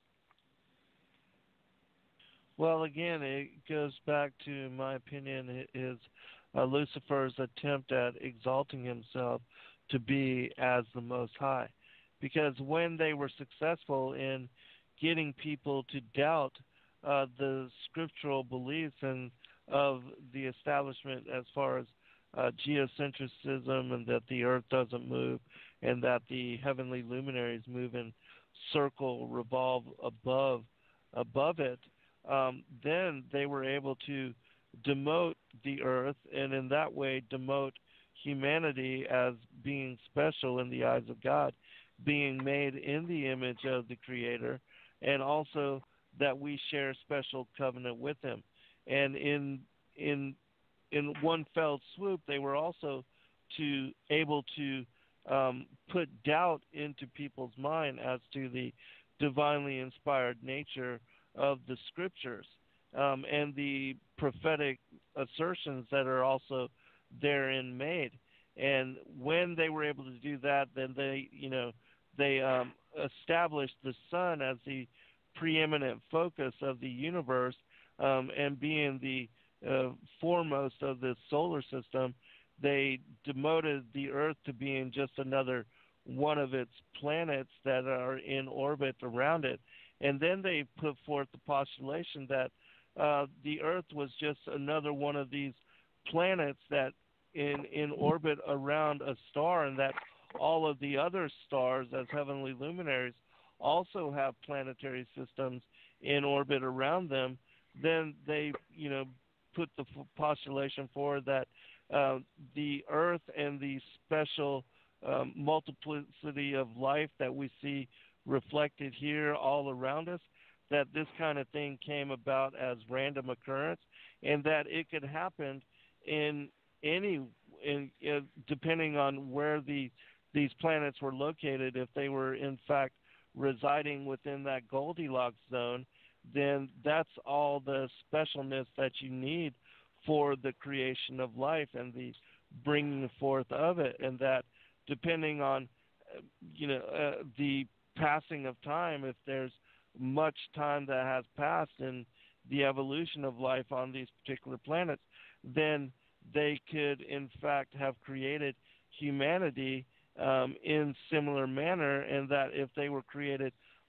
Well, again, it goes back to my opinion is uh, Lucifer's attempt at exalting himself to be as the Most High, because when they were successful in getting people to doubt uh, the scriptural beliefs and of the establishment as far as uh, geocentrism and that the earth doesn't move and that the heavenly luminaries move in circle, revolve above above it, um, then they were able to demote the earth and in that way demote humanity as being special in the eyes of God, being made in the image of the Creator, and also that we share a special covenant with Him. And in in in one fell swoop, they were also to able to um, put doubt into people's mind as to the divinely inspired nature of the Scriptures um, and the prophetic assertions that are also therein made. And when they were able to do that, then they, you know, they um, established the sun as the preeminent focus of the universe, um, and being the uh, foremost of the solar system, they demoted the Earth to being just another one of its planets that are in orbit around it. And then they put forth the postulation that uh, the Earth was just another one of these planets that in in orbit around a star, and that all of the other stars as heavenly luminaries also have planetary systems in orbit around them. Then they, you know, put the postulation forward that uh, the Earth and the special um, multiplicity of life that we see reflected here all around us, that this kind of thing came about as random occurrence, and that it could happen in any, in, in, depending on where the these planets were located. If they were in fact residing within that Goldilocks zone, then that's all the specialness that you need for the creation of life and the bringing forth of it, and that depending on, you know, uh, the passing of time, if there's much time that has passed in the evolution of life on these particular planets, then they could in fact have created humanity um, in similar manner, and that if they were created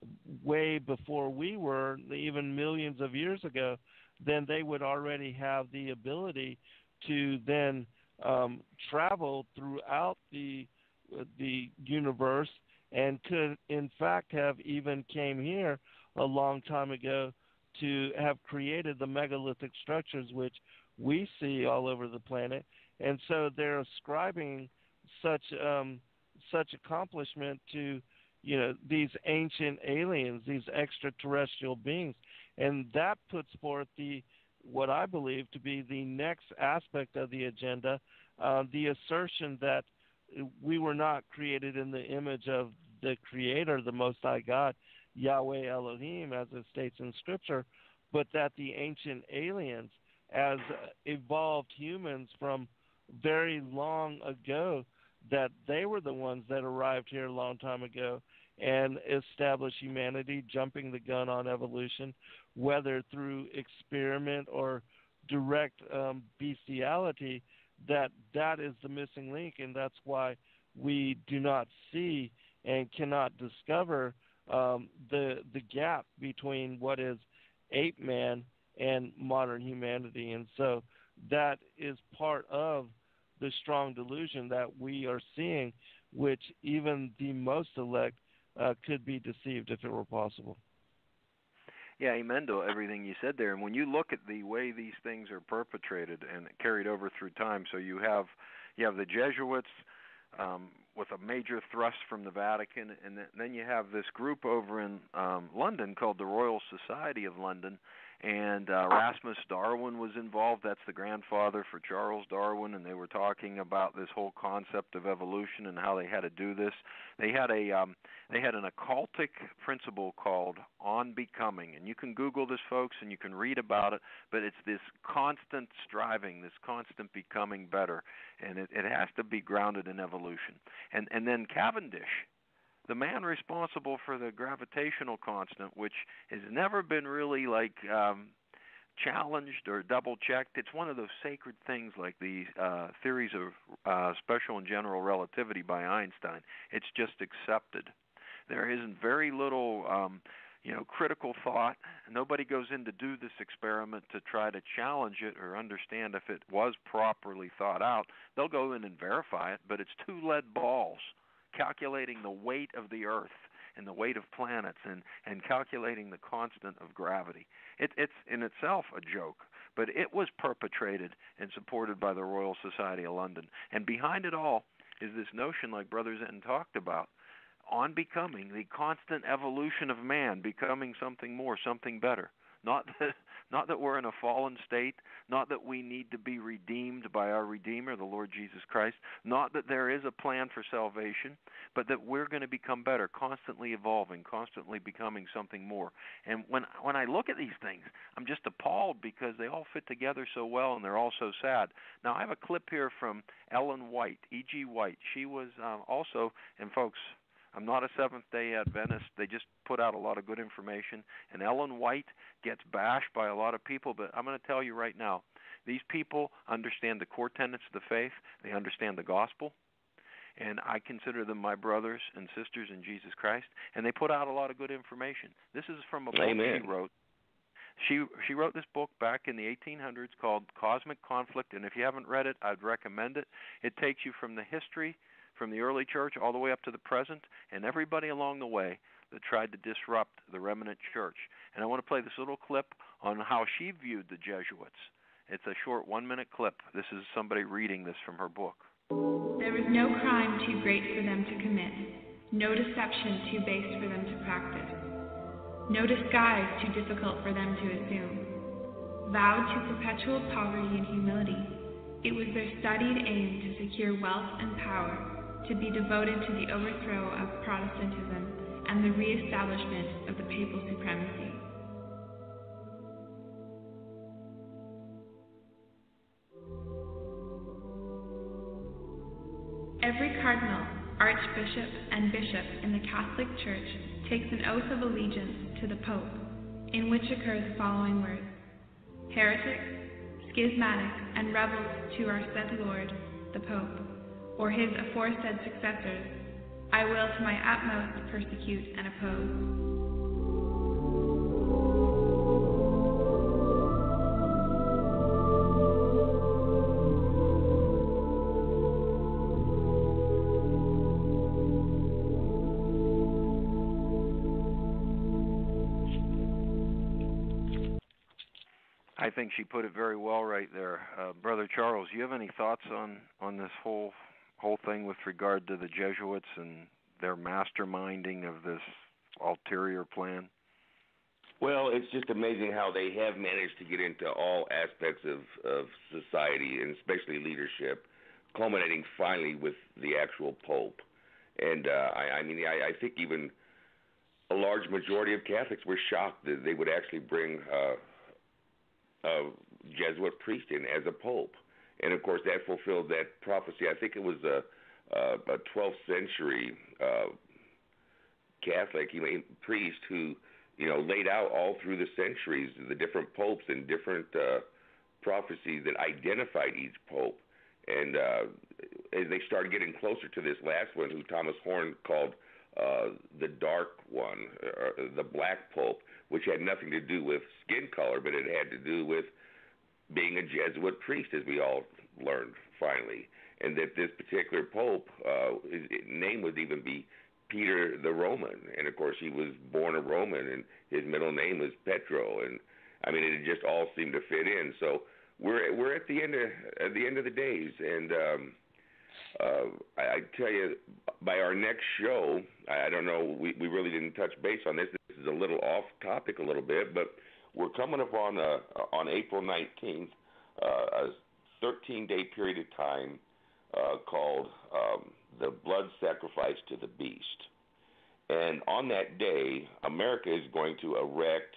way before we were, even millions of years ago, then they would already have the ability to then um, travel throughout the the universe, and could in fact have even came here a long time ago to have created the megalithic structures which we see all over the planet. And so they're ascribing such um, such accomplishment to, you know, these ancient aliens, these extraterrestrial beings, and that puts forth the what I believe to be the next aspect of the agenda, uh, the assertion that we were not created in the image of the Creator, the Most High God, Yahweh Elohim, as it states in Scripture, but that the ancient aliens, as evolved humans from very long ago, that they were the ones that arrived here a long time ago and established humanity, jumping the gun on evolution, whether through experiment or direct um, bestiality, that that is the missing link, and that's why we do not see and cannot discover um, the the gap between what is ape man and modern humanity. And so that is part of the strong delusion that we are seeing, which even the most elect uh, could be deceived if it were possible. Yeah, amen to everything you said there. And when you look at the way these things are perpetrated and carried over through time, so you have you have the Jesuits, um, with a major thrust from the Vatican, and then you have this group over in um, London called the Royal Society of London, and uh, Erasmus Darwin was involved. That's the grandfather for Charles Darwin, and they were talking about this whole concept of evolution and how they had to do this. They had a um, they had an occultic principle called on becoming, and you can Google this, folks, and you can read about it. But it's this constant striving, this constant becoming better, and it, it has to be grounded in evolution. And and then Cavendish, the man responsible for the gravitational constant, which has never been really like um, challenged or double-checked. It's one of those sacred things like the uh, theories of uh, special and general relativity by Einstein. It's just accepted. There isn't very little, um, you know, critical thought. Nobody goes in to do this experiment to try to challenge it or understand if it was properly thought out. They'll go in and verify it, but it's two lead balls calculating the weight of the Earth and the weight of planets and, and calculating the constant of gravity. It, it's in itself a joke, but it was perpetrated and supported by the Royal Society of London. And behind it all is this notion, like Brother Zen talked about, on becoming, the constant evolution of man, becoming something more, something better. Not that, not that we're in a fallen state, not that we need to be redeemed by our Redeemer, the Lord Jesus Christ, not that there is a plan for salvation, but that we're going to become better, constantly evolving, constantly becoming something more. And when when I look at these things, I'm just appalled because they all fit together so well and they're all so sad. Now, I have a clip here from Ellen White, E G White. She was uh, also, and folks, I'm not a Seventh-day Adventist. They just put out a lot of good information. And Ellen White gets bashed by a lot of people, but I'm going to tell you right now, these people understand the core tenets of the faith. They understand the gospel. And I consider them my brothers and sisters in Jesus Christ. And they put out a lot of good information. This is from a book Amen. she wrote. She she wrote this book back in the eighteen hundreds called Cosmic Conflict. And if you haven't read it, I'd recommend it. It takes you from the history from the early church all the way up to the present, and everybody along the way that tried to disrupt the remnant church. And I want to play this little clip on how she viewed the Jesuits. It's a short one-minute clip. This is somebody reading this from her book. There was no crime too great for them to commit, no deception too base for them to practice, no disguise too difficult for them to assume. Vowed to perpetual poverty and humility, it was their studied aim to secure wealth and power, to be devoted to the overthrow of Protestantism and the reestablishment of the papal supremacy. Every cardinal, archbishop, and bishop in the Catholic Church takes an oath of allegiance to the Pope, in which occur the following words: heretics, schismatics, and rebels to our said Lord, the Pope, or his aforesaid successors, I will to my utmost persecute and oppose. I think she put it very well right there. Uh, Brother Charles, do you have any thoughts on, on this whole whole thing with regard to the Jesuits and their masterminding of this ulterior plan? Well, it's just amazing how they have managed to get into all aspects of, of society, and especially leadership, culminating finally with the actual Pope. And uh, I, I mean, I, I think even a large majority of Catholics were shocked that they would actually bring uh, a Jesuit priest in as a Pope. And, of course, that fulfilled that prophecy. I think it was a, a, a twelfth century uh, Catholic you know, priest who, you know, laid out all through the centuries the different popes and different uh, prophecies that identified each pope. And uh, as they started getting closer to this last one, who Thomas Horn called uh, the dark one, or the black pope, which had nothing to do with skin color, but it had to do with being a Jesuit priest, as we all learned finally, and that this particular pope, uh, his name would even be Peter the Roman, and of course he was born a Roman, and his middle name was Petro, and I mean it just all seemed to fit in. So we're we're at the end of at the end of the days, and um, Uh, I, I tell you, by our next show, I, I don't know, we, we really didn't touch base on this. This is a little off topic a little bit, but we're coming up on uh, on April nineteenth, uh, a thirteen-day period of time uh, called um, the Blood Sacrifice to the Beast. And on that day, America is going to erect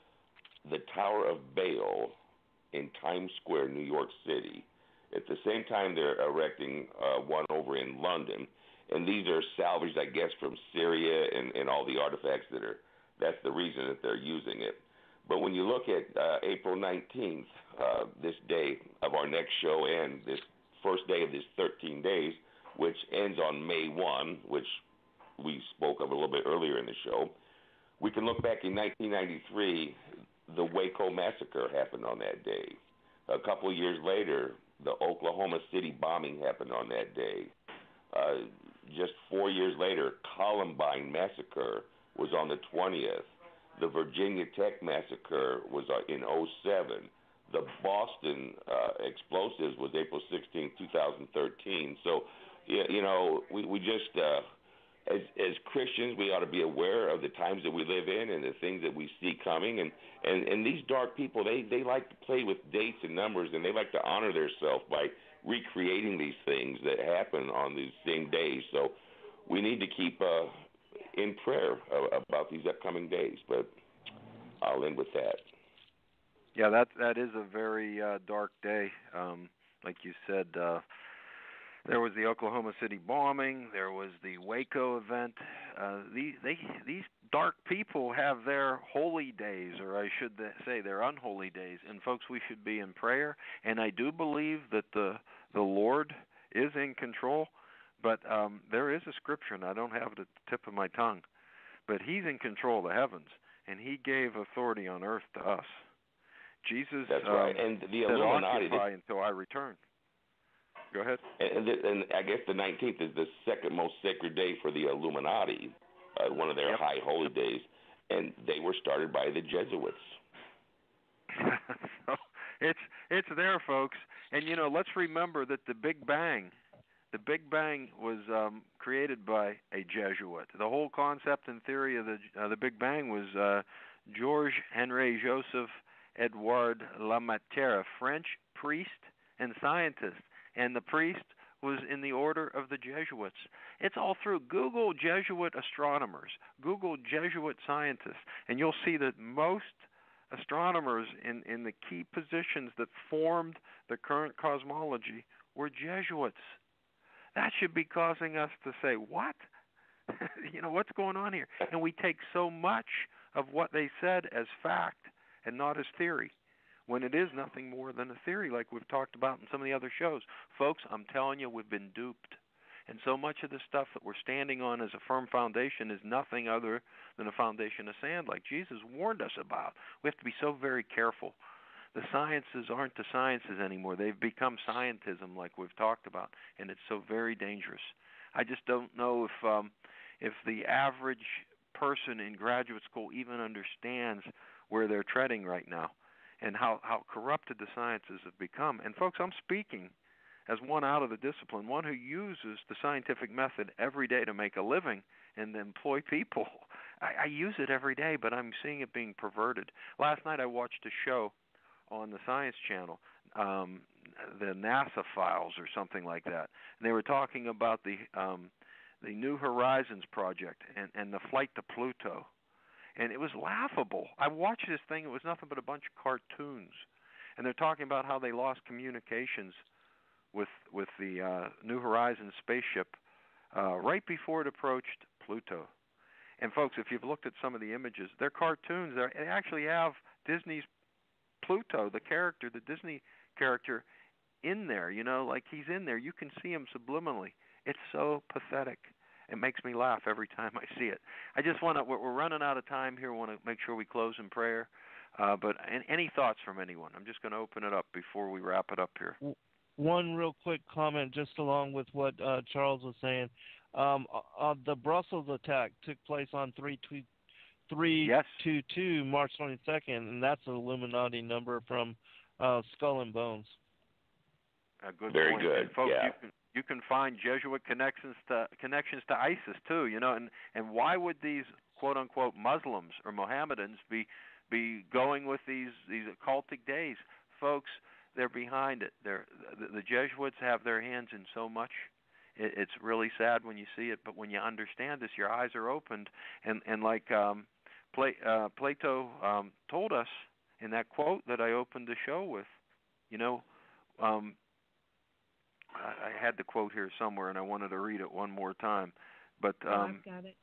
the Tower of Babel in Times Square, New York City. At the same time, they're erecting uh, one over in London, and these are salvaged, I guess, from Syria and, and all the artifacts that are. That's the reason that they're using it. But when you look at uh, April nineteenth, uh, this day of our next show, and this first day of this thirteen days, which ends on May first, which we spoke of a little bit earlier in the show, we can look back in nineteen ninety-three. The Waco massacre happened on that day. A couple of years later, the Oklahoma City bombing happened on that day. Uh, just four years later, Columbine massacre was on the twentieth. The Virginia Tech massacre was uh, in oh seven. The Boston uh, explosives was April sixteenth, twenty thirteen. So, you know, we, we just... Uh, As, as Christians, we ought to be aware of the times that we live in and the things that we see coming. And, and, and these dark people, they, they like to play with dates and numbers, and they like to honor themselves by recreating these things that happen on these same days. So we need to keep uh, in prayer uh, about these upcoming days. But I'll end with that. Yeah, that that is a very uh, dark day. Um, like you said, uh, there was the Oklahoma City bombing. There was the Waco event. Uh, these they these dark people have their holy days, or I should say their unholy days. And folks, we should be in prayer. And I do believe that the the Lord is in control. But um, there is a scripture, and I don't have it at the tip of my tongue. But He's in control of the heavens, and He gave authority on earth to us. Jesus That's um, right. And the said, Illuminati, "Occupy until I return." Go ahead. And, and, and I guess the nineteenth is the second most sacred day for the Illuminati, uh, one of their yep. high holy days, and they were started by the Jesuits. So it's it's there, folks. And you know, let's remember that the Big Bang, the Big Bang was um, created by a Jesuit. The whole concept and theory of the uh, the Big Bang was uh, Georges Henri Joseph Edouard Lamater, a French priest and scientist. And the priest was in the order of the Jesuits. It's all through. Google Jesuit astronomers, Google Jesuit scientists, and you'll see that most astronomers in, in the key positions that formed the current cosmology were Jesuits. That should be causing us to say, what? You know, what's going on here? And we take so much of what they said as fact and not as theory, when it is nothing more than a theory, like we've talked about in some of the other shows. Folks, I'm telling you, we've been duped. And so much of the stuff that we're standing on as a firm foundation is nothing other than a foundation of sand, like Jesus warned us about. We have to be so very careful. The sciences aren't the sciences anymore. They've become scientism, like we've talked about, and it's so very dangerous. I just don't know if um, if the average person in graduate school even understands where they're treading right now, and how, how corrupted the sciences have become. And, folks, I'm speaking as one out of the discipline, one who uses the scientific method every day to make a living and employ people. I, I use it every day, but I'm seeing it being perverted. Last night I watched a show on the Science Channel, um, the NASA Files or something like that. And they were talking about the um, the New Horizons project and, and the flight to Pluto. And it was laughable. I watched this thing. It was nothing but a bunch of cartoons. And they're talking about how they lost communications with with the uh, New Horizons spaceship uh, right before it approached Pluto. And, folks, if you've looked at some of the images, they're cartoons. They're, they actually have Disney's Pluto, the character, the Disney character, in there. You know, like he's in there. You can see him subliminally. It's so pathetic. It makes me laugh every time I see it. I just want to, we're running out of time here. I want to make sure we close in prayer. Uh, but any thoughts from anyone? I'm just going to open it up before we wrap it up here. One real quick comment, just along with what uh, Charles was saying. Um, uh, the Brussels attack took place on three two two, March twenty-second, and that's an Illuminati number from uh, Skull and Bones. A good Very point. good, And folks, yeah. you can, you can find Jesuit connections to connections to ISIS too. You know, and and why would these quote unquote Muslims or Mohammedans be be going with these these occultic days, folks? They're behind it. They're the, the Jesuits have their hands in so much. It, it's really sad when you see it, but when you understand this, your eyes are opened. And and like um, Pla- uh, Plato um, told us in that quote that I opened the show with, you know, um, I, I had the quote here somewhere, and I wanted to read it one more time. But um, oh, I've got it.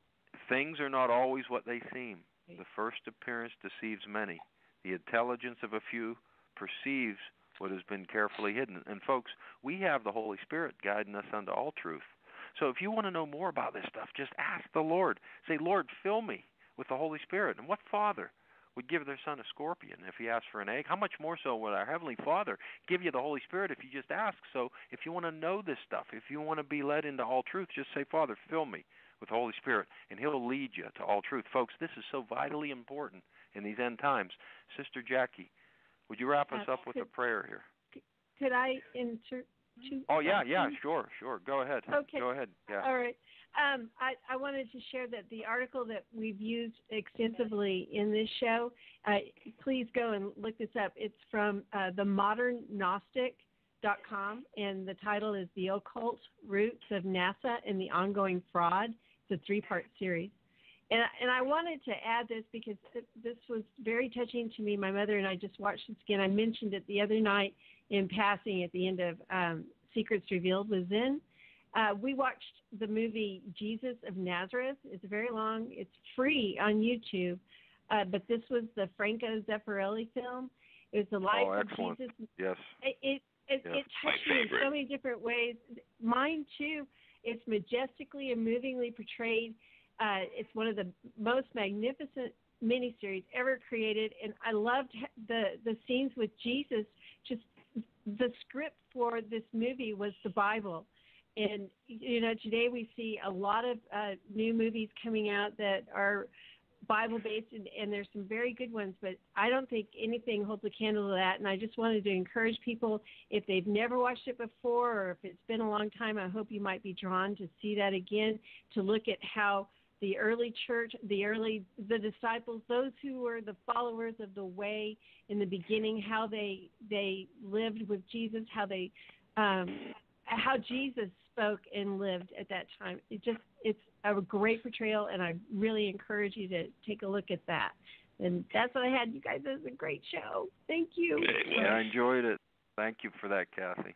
Things are not always what they seem. The first appearance deceives many. The intelligence of a few perceives what has been carefully hidden. And folks, we have the Holy Spirit guiding us unto all truth. So if you want to know more about this stuff, just ask the Lord. Say, Lord, fill me with the Holy Spirit. And what father would give their son a scorpion if he asked for an egg? How much more so would our Heavenly Father give you the Holy Spirit if you just ask? So if you want to know this stuff, if you want to be led into all truth, just say, Father, fill me with the Holy Spirit, and He'll lead you to all truth. Folks, this is so vitally important in these end times. Sister Jackie, would you wrap us uh, up with could, a prayer here? Could I insert two? Oh, yeah, yeah, sure, sure. Go ahead. Okay. Go ahead. Yeah. All right. Um, I, I wanted to share that the article that we've used extensively in this show, uh, please go and look this up. It's from uh, the modern gnostic dot com, and the title is The Occult Roots of NASA and the Ongoing Fraud. It's a three-part series. And, and I wanted to add this because this was very touching to me. My mother and I just watched this again. I mentioned it the other night in passing at the end of um, Secrets Revealed with Zen. Uh, we watched the movie Jesus of Nazareth. It's very long. It's free on YouTube. Uh, but this was the Franco Zeffirelli film. It was the life oh, of excellent. Jesus. Yes. It, it, it, yes. it touched me in so many different ways. Mine, too. It's majestically and movingly portrayed. Uh, it's one of the most magnificent miniseries ever created, and I loved the the scenes with Jesus. Just the script for this movie was the Bible, and you know today we see a lot of uh, new movies coming out that are Bible based, and, and there's some very good ones, but I don't think anything holds a candle to that. And I just wanted to encourage people, if they've never watched it before, or if it's been a long time, I hope you might be drawn to see that again, to look at how the early church, the early, the disciples, those who were the followers of the way in the beginning, how they they lived with Jesus, how they, um, how Jesus spoke and lived at that time. It just, it's a great portrayal, and I really encourage you to take a look at that. And that's what I had. You guys, this is a great show. Thank you. Yeah, I enjoyed it. Thank you for that, Kathy.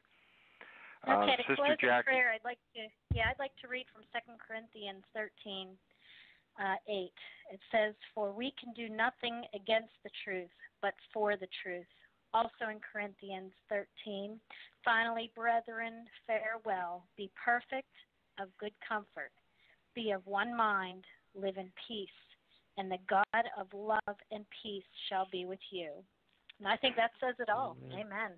Okay, uh, to Sister close in Jackie. prayer, I'd like to, yeah, I'd like to read from Second Corinthians thirteen. Uh, eight. It says, "For we can do nothing against the truth, but for the truth." Also in Corinthians thirteen, "Finally, brethren, farewell. Be perfect, of good comfort. Be of one mind, live in peace, and the God of love and peace shall be with you." And I think that says it all. Amen. Amen.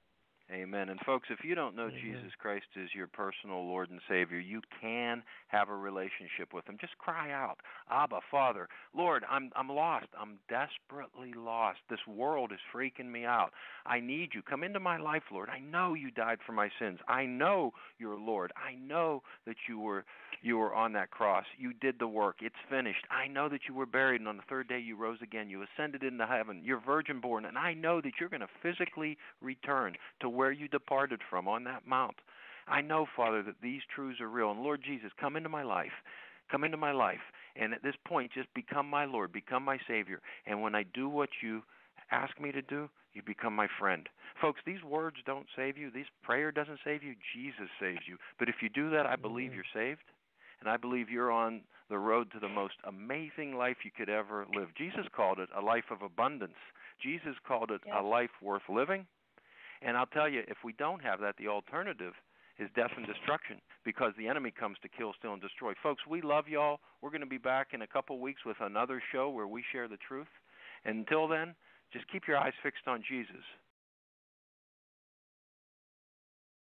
Amen. And folks, if you don't know Amen. Jesus Christ as your personal Lord and Savior, you can have a relationship with Him. Just cry out, Abba, Father, Lord, I'm I'm lost. I'm desperately lost. This world is freaking me out. I need you. Come into my life, Lord. I know you died for my sins. I know you're Lord. I know that you were you were on that cross. You did the work. It's finished. I know that you were buried, and on the third day you rose again. You ascended into heaven. You're virgin born, and I know that you're going to physically return to where where you departed from on that mount. I know, Father, that these truths are real. And Lord Jesus, come into my life. Come into my life. And at this point, just become my Lord. Become my Savior. And when I do what you ask me to do, you become my friend. Folks, these words don't save you. This prayer doesn't save you. Jesus saves you. But if you do that, I believe you're saved. And I believe you're on the road to the most amazing life you could ever live. Jesus called it a life of abundance. Jesus called it Yes. a life worth living. And I'll tell you, if we don't have that, the alternative is death and destruction, because the enemy comes to kill, steal, and destroy. Folks, we love y'all. We're going to be back in a couple weeks with another show where we share the truth. And until then, just keep your eyes fixed on Jesus.